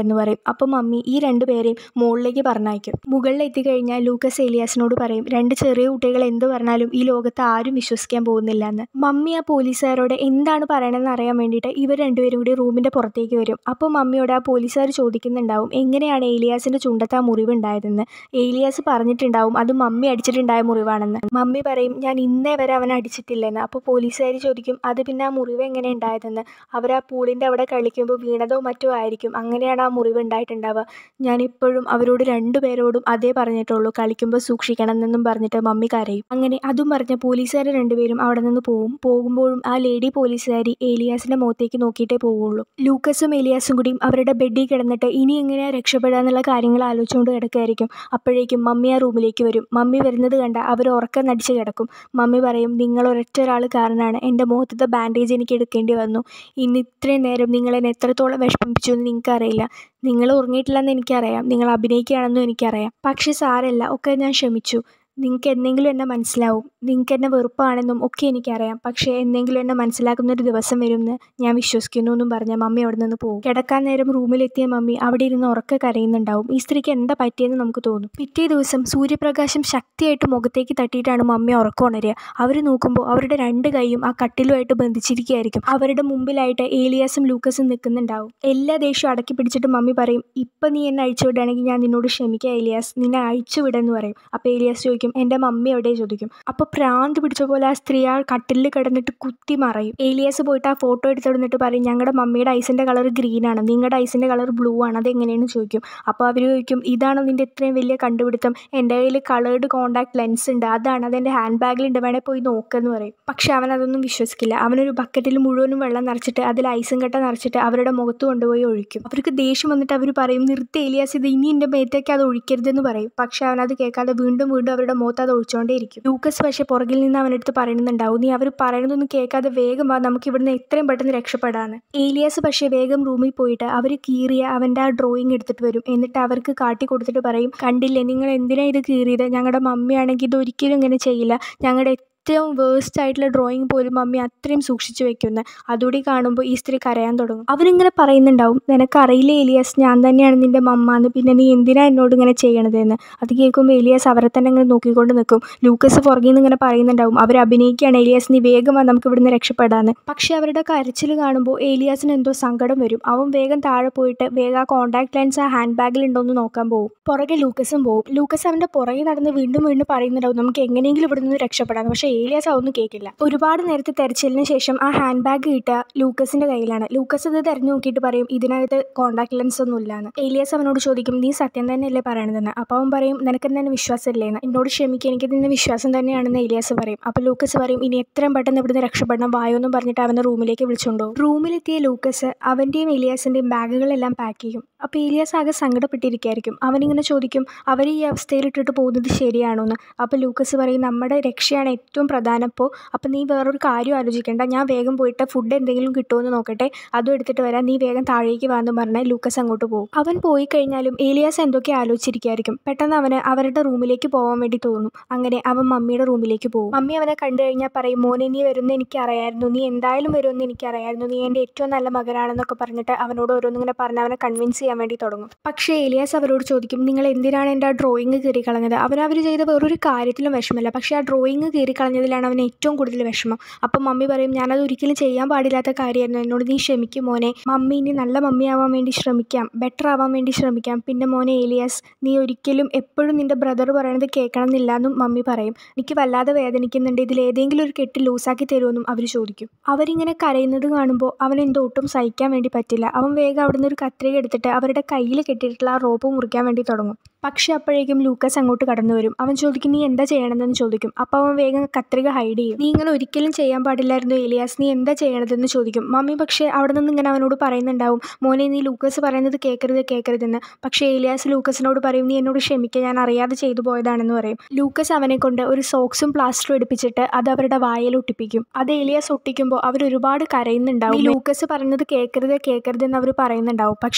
എന്ന് പറയും. അപ്പോൾ മമ്മി ഈ രണ്ടുപേരെയും മുകളിലേക്ക് പറഞ്ഞയക്കും. മുകളിലെത്തിക്കഴിഞ്ഞാൽ ലൂക്കസ് ഏലിയാസിനോട് പറയും 2 ചെറിയ കുട്ടികൾ എന്ത് പറഞ്ഞാലും ഈ ലോകത്ത് ആരും വിശ്വസിക്കാൻ പോകുന്നില്ല എന്ന്. മമ്മി ആ പോലീസുകാരോട് എന്താണ് പറയണമെന്ന് അറിയാൻ വേണ്ടിയിട്ട് ഇവർ രണ്ടുപേരും കൂടി റൂമിൻ്റെ പുറത്തേക്ക് വരും. അപ്പോൾ മമ്മിയോട് ആ പോലീസുകാർ ചോദിക്കുന്നുണ്ടാവും എങ്ങനെയാണ് ഏലിയാസിൻ്റെ ചുണ്ടത്ത് ആ മുറിവുണ്ടായതെന്ന്. ഏലിയാസ് പറഞ്ഞിട്ടുണ്ടാവും അത് മമ്മി അടിച്ചിട്ടുണ്ടായ മുറിവാണെന്ന്. മമ്മി പറയും ഞാൻ ഇന്നേ വരെ അവനെ അടിച്ചിട്ടില്ലെന്ന്. അപ്പോൾ പോലീസുകാർ ചോദിക്കും അത് പിന്നെ ആ മുറിവ് എങ്ങനെ ഉണ്ടായതെന്ന്. അവർ ആ പൂളിൻ്റെ അവിടെ കളിക്കുമ്പോൾ വീണതോ മറ്റോ ആയിരിക്കും, അങ്ങനെയാണ് ആ മുറിവ് ഉണ്ടായിട്ടുണ്ടാവുക. ഞാനിപ്പോഴും അവരോട് രണ്ടുപേരോടും അതേ പറഞ്ഞിട്ടുള്ളൂ, കളിക്കുമ്പോൾ സൂക്ഷിക്കണം എന്നും പറഞ്ഞിട്ട് മമ്മി കരയും. അങ്ങനെ അതും പറഞ്ഞ പോലീസുകാർ രണ്ടുപേരും അവിടെ നിന്ന് പോകുമ്പോഴും ആ ലേഡി പോലീസുകാരി ഏലിയാസിൻ്റെ മുഖത്തേക്ക് നോക്കിയിട്ടേ പോവുള്ളൂ. ലൂക്കസും ഏലിയാസും കൂടിയും അവരുടെ ബെഡിൽ കിടന്നിട്ട് ഇനി എങ്ങനെയാണ് രക്ഷപ്പെടുക എന്നുള്ള കാര്യങ്ങൾ ആലോചിച്ചുകൊണ്ട് കിടക്കുകയായിരിക്കും. അപ്പോഴേക്കും മമ്മി ആ റൂമിലേക്ക് വരും. മമ്മി വരുന്നത് കണ്ട അവർ ഉറക്കം നടിച്ച് കിടക്കും. മമ്മി പറയും നിങ്ങൾ ഒരൊറ്റ ഒരാൾ കാരണമാണ് എൻ്റെ മുഖത്തത്തെ ബാൻഡേജ് എനിക്ക് എടുക്കേണ്ടി വന്നു. ഇന്ന് ഇത്രയും നേരം നിങ്ങളെന്നെ എത്രത്തോളം വിഷമിപ്പിച്ചു എന്ന് നിങ്ങൾക്കറിയില്ല. നിങ്ങൾ ഉറങ്ങിയിട്ടില്ലെന്ന് എനിക്കറിയാം, നിങ്ങൾ അഭിനയിക്കുകയാണെന്നും എനിക്കറിയാം. പക്ഷേ സാരമില്ല, ഒക്കെ ഞാൻ ക്ഷമിച്ചു. നിങ്ങൾക്ക് എന്തെങ്കിലും എന്നെ മനസ്സിലാവും, നിങ്ങൾക്ക് എന്നെ വെറുപ്പാണെന്നും ഒക്കെ എനിക്കറിയാം. പക്ഷേ എന്തെങ്കിലും എന്നെ മനസ്സിലാക്കുന്നൊരു ദിവസം വരുമെന്ന് ഞാൻ വിശ്വസിക്കുന്നു എന്നും പറഞ്ഞ മമ്മി അവിടെ നിന്ന് പോകും. കിടക്കാൻ നേരം റൂമിലെത്തിയ മമ്മി അവിടെ ഇരുന്ന് ഉറക്കെ കരയുന്നുണ്ടാവും. ഈ സ്ത്രീക്ക് എന്താ പറ്റിയെന്ന് നമുക്ക് തോന്നും. പിറ്റേ ദിവസം സൂര്യപ്രകാശം ശക്തിയായിട്ട് മുഖത്തേക്ക് തട്ടിയിട്ടാണ് മമ്മി ഉറക്കം ഉണരുക. അവർ നോക്കുമ്പോൾ അവരുടെ 2 കൈയും ആ കട്ടിലുമായിട്ട് ബന്ധിച്ചിരിക്കുകയായിരിക്കും. അവരുടെ മുമ്പിലായിട്ട് ഏലിയാസും ലൂക്കസും നിൽക്കുന്നുണ്ടാവും. എല്ലാ ദേഷ്യവും അടക്കി പിടിച്ചിട്ട് മമ്മി പറയും ഇപ്പം നീ എന്നെ അഴിച്ചു വിടുകയാണെങ്കിൽ ഞാൻ നിന്നോട് ക്ഷമിക്കാം ഏലിയാസ്, നിന്നെ അഴിച്ചു വിടെന്ന് പറയും. അപ്പോൾ ഏലിയാസ് ചോദിക്കും എൻ്റെ മമ്മി എവിടെ ചോദിക്കും. അപ്പോൾ പ്രാന്ത് പിടിച്ച പോലെ ആ സ്ത്രീ ആ കട്ടിലിൽ കിടന്നിട്ട് കുത്തി മറയും. ഏലിയാസ് പോയിട്ട് ആ ഫോട്ടോ എടുത്തിട്ട് പറയും ഞങ്ങളുടെ മമ്മിയുടെ ഐസിൻ്റെ കളർ ഗ്രീനാണ്, നിങ്ങളുടെ ഐസിൻ്റെ കളർ ബ്ലൂ ആണ്, അതെങ്ങനെയെന്ന് ചോദിക്കും. അപ്പോൾ അവർ ചോദിക്കും ഇതാണോ നിൻ്റെ ഇത്രയും വലിയ കണ്ടുപിടുത്തം, എൻ്റെ കയ്യിൽ കളേർഡ് കോൺടാക്ട് ലെൻസ് ഉണ്ട്, അതെൻ്റെ ഹാൻഡ് ബാഗിലുണ്ട്, വേണേൽ പോയി നോക്കെന്ന് പറയും. പക്ഷെ അവൻ അതൊന്നും വിശ്വസിക്കില്ല. അവനൊരു ബക്കറ്റിൽ മുഴുവനും വെള്ളം നിറച്ചിട്ട് അതിൽ ഐസും കട്ട നിറച്ചിട്ട് അവരുടെ മുഖത്ത് കൊണ്ടുപോയി ഒഴിക്കും. അവർക്ക് ദേഷ്യം വന്നിട്ട് അവർ പറയും നിർത്തി ഏലിയാസ്, ഇത് ഇനി എൻ്റെ മേത്തേക്ക് അത് ഒഴിക്കരുതെന്ന് പറയും. പക്ഷെ അവനത് കേൾക്കാതെ വീണ്ടും അവരുടെ മുഖത്ത് അത് ഒഴിച്ചുകൊണ്ടേയിരിക്കും. ലൂക്കസ് പക്ഷേ പുറകിൽ നിന്ന് അവനടുത്ത് പറയുന്നുണ്ടാവും നീ അവർ പറയുന്നതൊന്നും കേൾക്കാതെ വേഗം വാ, നമുക്ക് ഇവിടുന്ന് എത്രയും പെട്ടെന്ന് രക്ഷപ്പെടാന്ന്. ഏലിയാസ് പക്ഷേ വേഗം റൂമിൽ പോയിട്ട് അവർ കീറിയ അവൻ്റെ ആ ഡ്രോയിങ് എടുത്തിട്ട് വരും. എന്നിട്ട് അവർക്ക് കാട്ടി കൊടുത്തിട്ട് പറയും കണ്ടില്ലേ നിങ്ങൾ എന്തിനാ ഇത് കീറിയത്, ഞങ്ങളുടെ മമ്മിയാണെങ്കിൽ ഇത് ഒരിക്കലും ഇങ്ങനെ ചെയ്യില്ല, ഞങ്ങളുടെ ഏറ്റവും വേസ്റ്റ് ആയിട്ടുള്ള ഡ്രോയിങ് പോലും മമ്മി അത്രയും സൂക്ഷിച്ചു വെക്കുന്നത്. അതുകൂടി കാണുമ്പോൾ ഈ സ്ത്രീ കരയാൻ തുടങ്ങും. അവരിങ്ങനെ പറയുന്നുണ്ടാവും നിനക്കറിയില്ല ഏലിയാസ് ഞാൻ തന്നെയാണ് നിൻ്റെ മമ്മാന്ന്, പിന്നെ നീ എന്തിനാ എന്നോട് ഇങ്ങനെ ചെയ്യണതെന്ന്. അത് കേൾക്കുമ്പോൾ ഏലിയാസ് അവരെ തന്നെ ഇങ്ങനെ നോക്കിക്കൊണ്ട് നിൽക്കും. ലൂക്കസ് പുറകിൽ നിന്ന് ഇങ്ങനെ പറയുന്നുണ്ടാവും അവർ അഭിനയിക്കുകയാണ് ഏലിയാസ്, നീ വേഗം വാ നമുക്ക് ഇവിടുന്ന് രക്ഷപ്പെടാന്ന്. പക്ഷേ അവരുടെ കരച്ചിൽ കാണുമ്പോൾ ഏലിയാസിന് എന്തോ സങ്കടം വരും. അവൻ വേഗം താഴെ പോയിട്ട് വേഗം ആ കോൺടാക്ട് ലെൻസ് ആ ഹാൻഡ് ബാഗിൽ ഉണ്ടോയെന്ന് നോക്കാൻ പോകും. പുറകെ ലൂക്കസും പോകും. ലൂക്കസ് അവൻ്റെ പുറകെ നടന്ന് വീണ്ടും പറയുന്നുണ്ടാവും നമുക്ക് എങ്ങനെയെങ്കിലും ഇവിടെ നിന്ന് രക്ഷപ്പെടാം. പക്ഷേ ഏലിയാസ് അതൊന്നും കേൾക്കില്ല. ഒരുപാട് നേരത്തെ തെരച്ചിലിന് ശേഷം ആ ഹാൻഡ് ബാഗ് കിട്ടുക ലൂക്കസിന്റെ കയ്യിലാണ്. ലൂക്കസ് ഇത് തെരഞ്ഞു നോക്കിയിട്ട് പറയും ഇതിനകത്ത് കോൺടാക്ട് ലെൻസ് ഒന്നും ഇല്ലാന്ന്. ഏലിയാസ് അവനോട് ചോദിക്കും നീ സത്യം തന്നെയല്ലേ പറയണതെന്ന്. അപ്പോൾ അവൻ പറയും നിനക്ക് തന്നെ വിശ്വാസം ഇല്ലേന്ന്, എന്നോട് ക്ഷമിക്കുക എനിക്ക് നിന്നെ വിശ്വാസം തന്നെയാണെന്ന് ഏലിയാസ് പറയും. അപ്പോൾ ലൂക്കസ് പറയും ഇനി എത്രയും പെട്ടെന്ന് ഇവിടുന്ന് രക്ഷപ്പെടണം വായോന്നും പറഞ്ഞിട്ട് അവനെ റൂമിലേക്ക് വിളിച്ചുകൊണ്ടുപോകും. റൂമിലെത്തിയ ലൂക്കസ് അവൻ്റെയും ഏലിയാസിൻ്റെയും ബാഗുകളെല്ലാം പാക്ക് ചെയ്യും. അപ്പോൾ ഏലിയാസ് ആകെ സങ്കടപ്പെട്ടിരിക്കുകയായിരിക്കും. അവനിങ്ങനെ ചോദിക്കും അവർ ഈ അവസ്ഥയിലിട്ടിട്ട് പോകുന്നത് ശരിയാണോ എന്ന്. അപ്പോൾ ലൂക്കസ് പറയും നമ്മുടെ രക്ഷയാണ് ഏറ്റവും പ്രധാനം. അപ്പോൾ നീ വേറൊരു കാര്യം ആലോചിക്കേണ്ട, ഞാൻ വേഗം പോയിട്ട് ഫുഡ് എന്തെങ്കിലും കിട്ടുമെന്ന് നോക്കട്ടെ, അതും എടുത്തിട്ട് വരാം, നീ വേഗം താഴേക്ക് വാന്ന് പറഞ്ഞാൽ ലൂക്കസ് അങ്ങോട്ട് പോകും. അവൻ പോയി കഴിഞ്ഞാലും ഏലിയാസ് എന്തൊക്കെ ആലോചിച്ചിരിക്കുകയായിരിക്കും. പെട്ടെന്ന് അവന് അവരുടെ റൂമിലേക്ക് പോകാൻ വേണ്ടി തോന്നും. അങ്ങനെ അവൻ മമ്മിയുടെ റൂമിലേക്ക് പോകും. മമ്മി അവനെ കണ്ടു കഴിഞ്ഞാൽ പറയും മോനെ നീ വരുമെന്ന് എനിക്കറിയായിരുന്നു, നീ എന്തായാലും വരുമെന്ന് എനിക്കറിയായിരുന്നു, നീ എൻ്റെ ഏറ്റവും നല്ല മകനാണെന്നൊക്കെ പറഞ്ഞിട്ട് അവനോട് ഓരോന്നിങ്ങനെ പറഞ്ഞ് അവനെ കൺവിൻസ് ചെയ്യാൻ വേണ്ടി തുടങ്ങും. പക്ഷേ ഏലിയാസ് അവരോട് ചോദിക്കും നിങ്ങൾ എന്തിനാണ് എൻ്റെ ആ ഡ്രോയിങ് കീറിക്കളഞ്ഞത്. അവർ ചെയ്ത വേറൊരു കാര്യത്തിലും വിഷമമില്ല, പക്ഷേ ആ ഡ്രോയിങ് കീറിക്കളഞ്ഞതിലാണ് അവൻ ഏറ്റവും കൂടുതൽ വിഷമം. അപ്പം മമ്മി പറയും ഞാനത് ഒരിക്കലും ചെയ്യാൻ പാടില്ലാത്ത കാര്യമായിരുന്നു, എന്നോട് നീ ക്ഷമിക്കും മോനെ, മമ്മി ഇനി നല്ല മമ്മി ആവാൻ വേണ്ടി ശ്രമിക്കാം, ബെറ്റർ ആവാൻ വേണ്ടി ശ്രമിക്കാം. പിന്നെ മോനെ ഏലിയാസ് നീ ഒരിക്കലും എപ്പോഴും നിൻ്റെ ബ്രദർ പറയണത് കേൾക്കണം എന്നില്ല എന്നും മമ്മി പറയും. എനിക്ക് വല്ലാതെ വേദനിക്കുന്നുണ്ട്, ഇതിൽ ഏതെങ്കിലും ഒരു കെട്ട് ലൂസാക്കി തരുമെന്നും അവർ ചോദിക്കും. അവരിങ്ങനെ കരയുന്നത് കാണുമ്പോൾ അവൻ എന്തോ ഒട്ടും സഹിക്കാൻ വേണ്ടി പറ്റില്ല. അവൻ വേഗം അവിടെ നിന്ന് ഒരു കത്രിക എടുത്തിട്ട് അവരുടെ കയ്യിൽ കെട്ടിയിട്ടുള്ള ആ റോപ്പ് മുറിക്കാൻ വേണ്ടി തുടങ്ങും. പക്ഷേ അപ്പോഴേക്കും ലൂക്കസ് അങ്ങോട്ട് കടന്നു വരും. അവൻ ചോദിക്കും നീ എന്താ ചെയ്യണമെന്ന് ചോദിക്കും. അപ്പോൾ അവൻ വേഗം കത്രിക ഹൈഡ് ചെയ്യും. നീ ഇങ്ങനെ ഒരിക്കലും ചെയ്യാൻ പാടില്ലായിരുന്നു ഏലിയാസ്, നീ എന്താ ചെയ്യണതെന്ന് ചോദിക്കും. മമ്മി പക്ഷേ അവിടെ നിന്ന് ഇങ്ങനെ അവനോട് പറയുന്നുണ്ടാവും മോനെ നീ ലൂക്കസ് പറയുന്നത് കേൾക്കരുതെന്ന്. പക്ഷേ ഏലിയാസ് ലൂക്കസിനോട് പറയും നീ എന്നോട് ക്ഷമിക്കുക, ഞാൻ അറിയാതെ ചെയ്തു പോയതാണെന്ന് പറയും. ലൂക്കസ് അവനെ കൊണ്ട് ഒരു സോക്സും പ്ലാസ്റ്ററും എടുപ്പിച്ചിട്ട് അത് അവരുടെ വായിൽ ഒട്ടിപ്പിക്കും. അത് ഏലിയാസ് ഒട്ടിക്കുമ്പോൾ അവർ ഒരുപാട് കരയുന്നുണ്ടാവും. ലൂക്കസ് പറയുന്നത് കേൾക്കരുതെന്ന് അവർ പറയുന്നുണ്ടാവും. പക്ഷേ എന്തൊക്കെ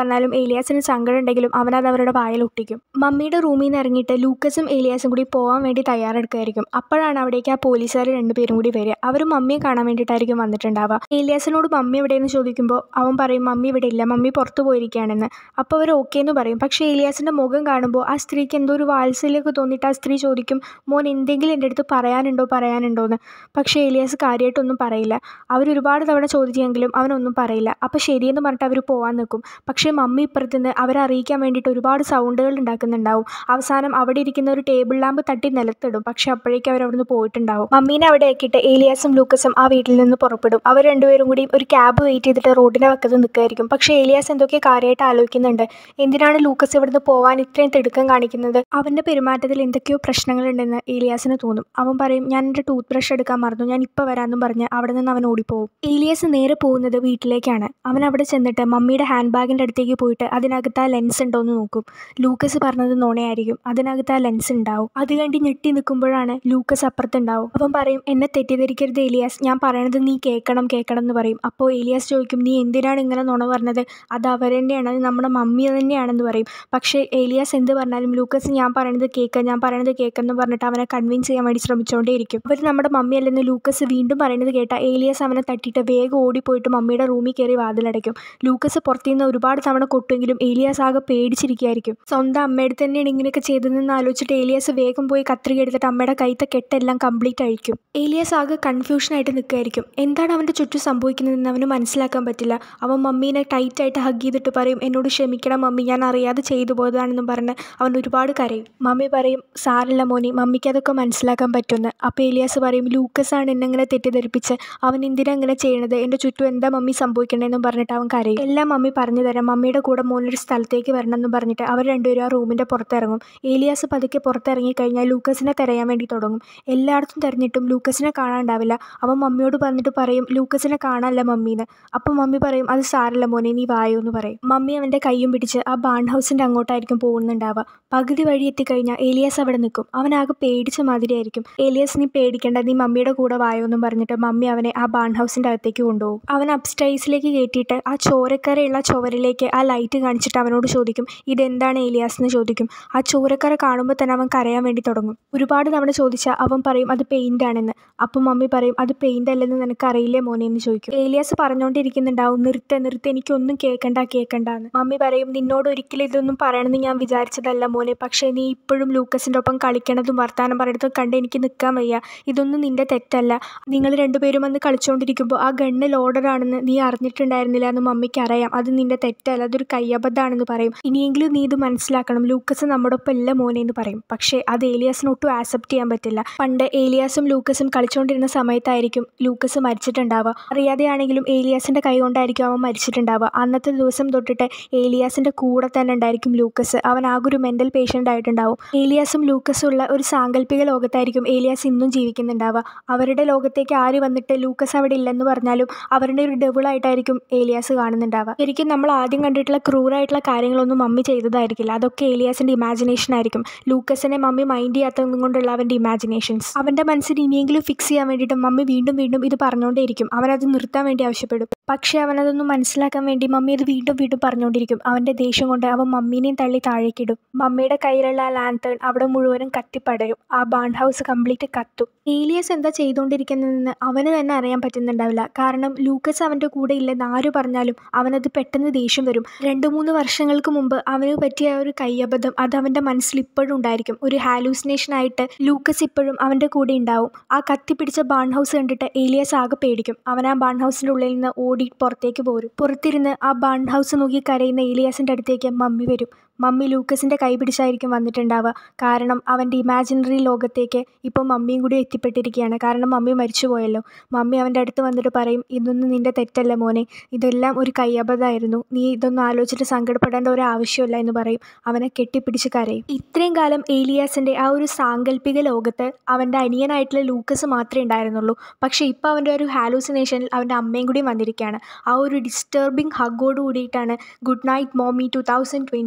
പറഞ്ഞാലും ഏലിയാസിന് സങ്കടം ഉണ്ടെങ്കിലും അവനത് അവരുടെ വായിൽ ഒട്ടിക്കും. മമ്മിയുടെ റൂമിൽ നിന്ന് ഇറങ്ങിയിട്ട് ലൂക്കസും ഏലിയാസും കൂടി പോകാൻ വേണ്ടി തയ്യാറെടുക്കുമായിരിക്കും. അപ്പോഴാണ് അവിടേക്ക് ആ പോലീസുകാർ രണ്ടുപേരും കൂടി വരിക. അവർ മമ്മിയെ കാണാൻ വേണ്ടിയിട്ടായിരിക്കും വന്നിട്ടുണ്ടാവുക. ഏലിയാസിനോട് മമ്മി എവിടെയെന്ന് ചോദിക്കുമ്പോൾ അവൻ പറയും മമ്മി ഇവിടെ ഇല്ല, മമ്മി പുറത്തു പോയിരിക്കുകയാണെന്ന്. അപ്പോൾ അവർ ഓക്കെ എന്ന് പറയും. പക്ഷേ ഏലിയാസിൻ്റെ മുഖം കാണുമ്പോൾ ആ സ്ത്രീക്ക് എന്തോ ഒരു വാത്സല്യമൊക്കെ തോന്നിയിട്ട് ആ സ്ത്രീ ചോദിക്കും, മോൻ എന്തെങ്കിലും എൻ്റെ അടുത്ത് പറയാനുണ്ടോയെന്ന്. പക്ഷേ ഏലിയാസ് കാര്യമായിട്ടൊന്നും പറയില്ല. അവരൊരുപാട് തവണ ചോദിച്ചെങ്കിലും അവനൊന്നും പറയില്ല. അപ്പോൾ ശരിയെന്ന് പറഞ്ഞിട്ട് അവർ പോകാൻ നിൽക്കും. പക്ഷേ മമ്മി ഇപ്പുറത്ത് നിന്ന് അവരെ അറിയിക്കാൻ വേണ്ടിയിട്ട് ഒരുപാട് സൗണ്ടുകൾ ഉണ്ടാക്കുന്നുണ്ടാവും. അവസാനം അവിടെ ഇരിക്കുന്ന ഒരു ടേബിൾ ലാമ്പ് തട്ടി നിലത്തിടും. പക്ഷേ അപ്പോഴേക്കും അവരവിടുന്ന് പോയിട്ടുണ്ടാവും. മമ്മീനെ അവിടെ ആക്കിയിട്ട് ഏലിയാസും ലൂക്കസും ആ വീട്ടിൽ നിന്ന് പുറപ്പെടും. അവർ രണ്ടുപേരും കൂടി ഒരു ക്യാബ് വെയിറ്റ് ചെയ്തിട്ട് റോഡിൻ്റെ പക്കത്ത് നിൽക്കുമായിരിക്കും. പക്ഷേ ഏലിയാസ് എന്തൊക്കെ കാര്യമായിട്ട് ആലോചിക്കുന്നുണ്ട്. എന്തിനാണ് ലൂക്കസ് ഇവിടുന്ന് പോകാൻ ഇത്രയും തിടുക്കം കാണിക്കുന്നത്? അവൻ്റെ പെരുമാറ്റത്തിൽ എന്തൊക്കെയോ പ്രശ്നങ്ങളുണ്ടെന്ന് ഏലിയാസിന് തോന്നും. അവൻ പറയും ഞാൻ എൻ്റെ ടൂത്ത് ബ്രഷ് എടുക്കാൻ മറന്നു, ഞാൻ ഇപ്പോൾ വരാമെന്നും പറഞ്ഞ് അവിടെ നിന്ന് അവൻ ഓടിപ്പോവും. ഏലിയാസ് നേരെ പോകുന്നത് വീട്ടിലേക്കാണ്. അവൻ അവിടെ ചെന്നിട്ട് മമ്മിയുടെ ഹാൻഡ് ബാഗിൻ്റെ അടുത്തേക്ക് പോയിട്ട് അതിനകത്ത് ആ ലെൻസ് ഉണ്ടോ എന്ന് നോക്കും. ലൂക്കസ് പറഞ്ഞത് നുണയായിരിക്കും, അതിനകത്ത് ആ ലെൻസ് ഉണ്ടാവും. അത് കണ്ടി ഞെട്ടി നിൽക്കുമ്പോഴാണ് ലൂക്കസ് അപ്പുറത്തുണ്ടാവും. അവൻ പറയും എന്നെ തെറ്റിദ്ധരിക്കരുത് ഏലിയാസ്, ഞാൻ പറയണത് നീ കേൾക്കണം എന്ന് പറയും. അപ്പോൾ ഏലിയാസ് ചോദിക്കും നീ എന്തിനാണ് ഇങ്ങനെ നുണ പറഞ്ഞത്? അത് അവർ തന്നെയാണ്, അത് നമ്മുടെ മമ്മി തന്നെയാണെന്ന് പറയും. പക്ഷേ ഏലിയാസ് എന്ത് പറഞ്ഞാലും ലൂക്കസ് ഞാൻ പറയണത് കേൾക്കെന്ന് പറഞ്ഞിട്ട് അവനെ കൺവിൻസ് ചെയ്യാൻ വേണ്ടി ശ്രമിച്ചുകൊണ്ടേയിരിക്കും. അവർ നമ്മുടെ മമ്മി അല്ലെന്ന് ലൂക്കസ് വീണ്ടും പറയുന്നത് കേട്ട ഏലിയാസ് അവനെ തട്ടിയിട്ട് വേഗം ഓടിപ്പോയിട്ട് മമ്മിയുടെ റൂമിൽ കയറി വാതിലടയ്ക്കും. ലൂക്കസ് പുറത്തുനിന്ന് ഒരുപാട് തവണ കൊട്ടുമെങ്കിലും ഏലിയാസ് ആകെ പേടിച്ചിരിക്കുകയായിരിക്കും. സ്വന്തം അമ്മയുടെ തന്നെയാണ് ഇങ്ങനെയൊക്കെ ചെയ്തതെന്ന് ആലോചിച്ചിട്ട് ഏലിയാസ് വേഗം പോയി കത്രിക എടുത്തിട്ട് അമ്മയുടെ കൈത്തെ കെട്ടെല്ലാം കംപ്ലീറ്റ് അഴിക്കും. ഏലിയാസ് ആകെ കൺഫ്യൂഷനായിട്ട് നിൽക്കുകയായിരിക്കും. എന്താണ് അവൻ്റെ ചുറ്റും സംഭവിക്കുന്നതെന്ന് അവന് മനസ്സിലാക്കാൻ പറ്റില്ല. അവൻ മമ്മീനെ ടൈറ്റായിട്ട് ഹഗ് ചെയ്തിട്ട് പറയും എന്നോട് ക്ഷമിക്കണം മമ്മി, ഞാൻ അറിയാതെ ചെയ്തു പോയതാണെന്നും പറഞ്ഞ് അവൻ ഒരുപാട് കരയും. മമ്മി പറയും സാരല്ല മോനി, മമ്മിക്ക് അതൊക്കെ മനസ്സിലാക്കാൻ പറ്റുമെന്ന്. അപ്പോൾ ഏലിയാസ് പറയും ലൂക്കസാണ് എന്നെ ഇങ്ങനെ തെറ്റിദ്ധരിപ്പിച്ച്, അവൻ എന്തിനാ ഇങ്ങനെ ചെയ്യണത്, എൻ്റെ ചുറ്റും എന്താ മമ്മി സംഭവിക്കണേന്നും പറഞ്ഞിട്ട് അവൻ കരയും. എല്ലാം മമ്മി പറഞ്ഞു തരാം, മമ്മിയുടെ കൂടെ മോനൊരു സ്ഥലത്തേക്ക് വരണം എന്നും പറഞ്ഞിട്ട് അവർ രണ്ടുപേരും ആ റൂമിൻ്റെ പുറത്തിറങ്ങും. ഏലിയാസ് പതുക്കെ പുറത്തിറങ്ങിക്കഴിഞ്ഞാൽ ലൂക്കസിനെ തിരയാൻ വേണ്ടി തുടങ്ങും. എല്ലായിടത്തും തിരഞ്ഞിട്ടും ലൂക്കസിനെ കാണാണ്ടാവില്ല. അവൻ മമ്മിയോട് പറഞ്ഞിട്ട് പറയും ലൂക്കസിനെ കാണാനല്ല മമ്മീന്ന്. അപ്പം മമ്മി പറയും അത് സാരല്ല മോനെ, നീ വായോ എന്ന് പറയും. മമ്മി അവൻ്റെ കൈയും പിടിച്ച് ആ ബാൺ ഹൗസിൻ്റെ അങ്ങോട്ടായിരിക്കും പോകുന്നുണ്ടാവുക. പകുതി വഴി എത്തിക്കഴിഞ്ഞാൽ ഏലിയാസ് അവിടെ നിൽക്കും. അവനാകെ പേടിച്ച മാതിരിയായിരിക്കും. ഏലിയാസ് നീ പേടിക്കേണ്ട, നീ മമ്മിയുടെ കൂടെ വായോ എന്നും പറഞ്ഞിട്ട് മമ്മി അവനെ ആ ബാൺ ഹൗസിൻ്റെ അകത്തേക്ക് കൊണ്ടുപോകും. അവൻ അപ്സ്റ്റൈസിലേക്ക് കയറ്റിയിട്ട് ആ ചോരക്കരയുള്ള ചുവരിലേക്ക് ആ ലൈറ്റ് കാണിച്ചിട്ട് അവനോട് ചോദിക്കും ഇതെന്താണ് ഏലിയാസ് എന്ന് ചോദിക്കും. ആ ചോരക്കര കാണുമ്പോൾ തന്നെ അവൻ കരയാൻ വേണ്ടി തുടങ്ങും. ഒരുപാട് തവണ ചോദിച്ചാൽ അവൻ പറയും അത് പെയിൻ്റ് ആണെന്ന്. അപ്പം മമ്മി പറയും അത് പെയിൻ്റ് അല്ലെന്ന് നിനക്ക് അറിയില്ലേ മോനെ എന്ന് ചോദിക്കും. ഏലിയാസ് പറഞ്ഞുകൊണ്ടിരിക്കുന്നുണ്ടാവും നിർത്ത് എനിക്കൊന്നും കേൾക്കണ്ടെന്ന്. മമ്മി പറയും നിന്നോട് ഒരിക്കലും ഇതൊന്നും പറയണമെന്ന് ഞാൻ വിചാരിച്ചതല്ല മോനെ, പക്ഷേ നീ ഇപ്പോഴും ലൂക്കസിൻ്റെ ഒപ്പം കളിക്കണതും വർത്താനം പറയുന്നതും കണ്ട് എനിക്ക് നിൽക്കാൻ വയ്യ. ഇതൊന്നും നിൻ്റെ തെറ്റല്ല. നിങ്ങൾ രണ്ടുപേരും അന്ന് കളിച്ചുകൊണ്ടിരിക്കുമ്പോൾ ആ ഗണ്ണ് ലോഡറാണെന്ന് നീ അറിഞ്ഞിട്ടുണ്ടായിരുന്നില്ല എന്ന് മമ്മിക്ക് അറിയാം. അത് നിൻ്റെ തെറ്റല്ല, അതൊരു കയ്യബദ്ധമാണെന്ന് പറയും. ഇനിയെങ്കിലും നീ ഇത് മനസ്സിലാക്കണം, ലൂക്കസ് നമ്മുടെ ഒപ്പം ഇല്ല മോനെ എന്ന് പറയും. പക്ഷേ അത് ഏലിയാസിന് ഒട്ടും ആക്സെപ്റ്റ് ചെയ്യാൻ പറ്റില്ല. പണ്ട് ഏലിയാസും ലൂക്കസും കളിച്ചുകൊണ്ടിരുന്ന സമയത്തായിരിക്കും ലൂക്കസ് മരിച്ചിട്ടുണ്ടാവുക. അറിയാതെയാണെങ്കിലും ഏലിയാസിൻ്റെ കൈ കൊണ്ടായിരിക്കും അവൻ മരിച്ചിട്ടുണ്ടാവുക. അന്നത്തെ ദിവസം തൊട്ടിട്ട് ഏലിയാസിൻ്റെ കൂടെ തന്നെ ഉണ്ടായിരിക്കും ലൂക്കസ്. അവൻ ആകെ ഒരു മെൻ്റൽ പേഷ്യൻ്റ് ആയിട്ടുണ്ടാവും. ഏലിയാസും ലൂക്കസും ഉള്ള ഒരു സാങ്കല്പിക ലോകത്തായിരിക്കും ഏലിയാസ് ഇന്നും ജീവിക്കുന്നുണ്ടാവുക. അവരുടെ ലോകത്തേക്ക് ആര് വന്നിട്ട് ലൂക്കസ് അവിടെ ഇല്ലെന്ന് പറഞ്ഞാലും അവരുടെ ഒരു ഡെവിളായിട്ടായിരിക്കും ഏലിയാസ് കാണുന്നുണ്ടാവുക. ശരിക്കും നമ്മൾ ആദ്യം കണ്ടിട്ടുള്ള ക്രൂരായിട്ടുള്ള കാര്യങ്ങളൊന്നും മമ്മി ചെയ്തതായിരിക്കില്ല. അതൊക്കെ ഏലിയാസിൻ്റെ ഇമാജിനേഷൻ ആയിരിക്കും. ലൂക്കസിനെ മമ്മി മൈൻഡ് ചെയ്യാത്തതും കൊണ്ടുള്ള അവൻ്റെ ഇമാജിനേഷൻസ്. അവൻ്റെ മനസ്സിൽ ഇനിയെങ്കിലും ഫിക്സ് ചെയ്യാൻ വേണ്ടിയിട്ട് മമ്മി വീണ്ടും ഇത് പറഞ്ഞുകൊണ്ടേയിരിക്കും. അവനത് നിർത്താൻ വേണ്ടി ആവശ്യപ്പെടും. പക്ഷേ അവനതൊന്നും മനസ്സിലാക്കാൻ വേണ്ടി മമ്മി അത് വീണ്ടും പറഞ്ഞുകൊണ്ടിരിക്കും. അവൻ്റെ ദേഷ്യം കൊണ്ട് അവൻ മമ്മീനെയും തള്ളി താഴേക്കിടും. മമ്മിയുടെ കയ്യിലുള്ള ആ ലാന്തേൺ അവിടെ മുഴുവനും കത്തിപ്പടരും. ആ ബാൺ ഹൗസ് കംപ്ലീറ്റ് കത്തും. ഏലിയാസ് എന്താ ചെയ്തുകൊണ്ടിരിക്കുന്നതെന്ന് അവന് തന്നെ അറിയാൻ പറ്റുന്നുണ്ടാവില്ല. കാരണം ലൂക്കസ് അവൻ്റെ കൂടെ ഇല്ലെന്ന് ആര് പറഞ്ഞാലും അവനത് പെട്ടെന്ന് ദേഷ്യം വരും. 2-3 വർഷങ്ങൾക്ക് മുമ്പ് അവന് പറ്റിയ ഒരു കയ്യബദ്ധം അത് അവൻ്റെ മനസ്സിൽ ഇപ്പോഴും ഉണ്ടായിരിക്കും. ഒരു ഹാലൂസിനേഷനായിട്ട് ലൂക്കസ് ഇപ്പോഴും അവൻ്റെ കൂടെ ഉണ്ടാവും. ആ കത്തിപ്പിടിച്ച ബാൺ ഹൗസ് കണ്ടിട്ട് ഏലിയാസ് ആകെ പേടിക്കും. അവൻ ആ ബാൺ ഹൗസിൻ്റെ ഉള്ളിൽ നിന്ന് ഓടി പുറത്തേക്ക് പോരും. പുറത്തിരുന്ന് ആ ബാൺ ഹൗസ് നോക്കി കരയുന്ന ഏലിയാസിൻ്റെ അടുത്തേക്ക് മമ്മി വരും. മമ്മി ലൂക്കസിൻ്റെ കൈ പിടിച്ചായിരിക്കും വന്നിട്ടുണ്ടാവുക. കാരണം അവൻ്റെ ഇമാജിനറി ലോകത്തേക്ക് ഇപ്പോൾ മമ്മിയും കൂടി എത്തിപ്പെട്ടിരിക്കുകയാണ്. കാരണം മമ്മി മരിച്ചു പോയല്ലോ. മമ്മി അവൻ്റെ അടുത്ത് വന്നിട്ട് പറയും ഇതൊന്നും നിൻ്റെ തെറ്റല്ല മോനെ, ഇതെല്ലാം ഒരു കയ്യബദ്ധമായിരുന്നു, നീ ഇതൊന്നും ആലോചിച്ചിട്ട് സങ്കടപ്പെടേണ്ട ഒരു ആവശ്യമില്ല എന്ന് പറയും. അവനെ കെട്ടിപ്പിടിച്ച് കരയും. ഇത്രയും കാലം ഏലിയാസിൻ്റെ ആ ഒരു സാങ്കല്പിക ലോകത്ത് അവൻ്റെ അനിയനായിട്ടുള്ള ലൂക്കസ് മാത്രമേ ഉണ്ടായിരുന്നുള്ളൂ. പക്ഷേ ഇപ്പോൾ അവൻ്റെ ഒരു ഹാലൂസിനേഷനിൽ അവൻ്റെ അമ്മയും കൂടി വന്നിരിക്കുകയാണ്. ആ ഒരു ഡിസ്റ്റർബിങ് ഹഗ്ഗോട് കൂടിയിട്ടാണ് ഗുഡ് നൈറ്റ് മോമി 2022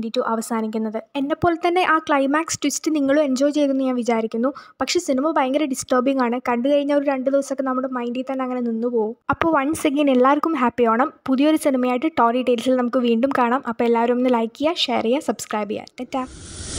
അവസാനിക്കുന്നത്. എന്നെപ്പോലെ തന്നെ ആ ക്ലൈമാക്സ് ട്വിസ്റ്റ് നിങ്ങളും എൻജോയ് ചെയ്തെന്ന് ഞാൻ വിചാരിക്കുന്നു. പക്ഷേ സിനിമ ഭയങ്കര ഡിസ്റ്റർബിംഗ് ആണ്. കണ്ടു കഴിഞ്ഞാൽ ഒരു 2 ദിവസമൊക്കെ നമ്മുടെ മൈൻഡിൽ തന്നെ അങ്ങനെ നിന്ന് പോകും. അപ്പോൾ വൺസ് അഗെയിൻ എല്ലാവർക്കും ഹാപ്പി ഓണം. പുതിയൊരു സിനിമയായിട്ട് ടോറി ടെയിൽസിൽ നമുക്ക് വീണ്ടും കാണാം. അപ്പോൾ എല്ലാവരും ഒന്ന് ലൈക്ക് ചെയ്യുക, ഷെയർ ചെയ്യുക, സബ്സ്ക്രൈബ് ചെയ്യുക. ടാറ്റാ.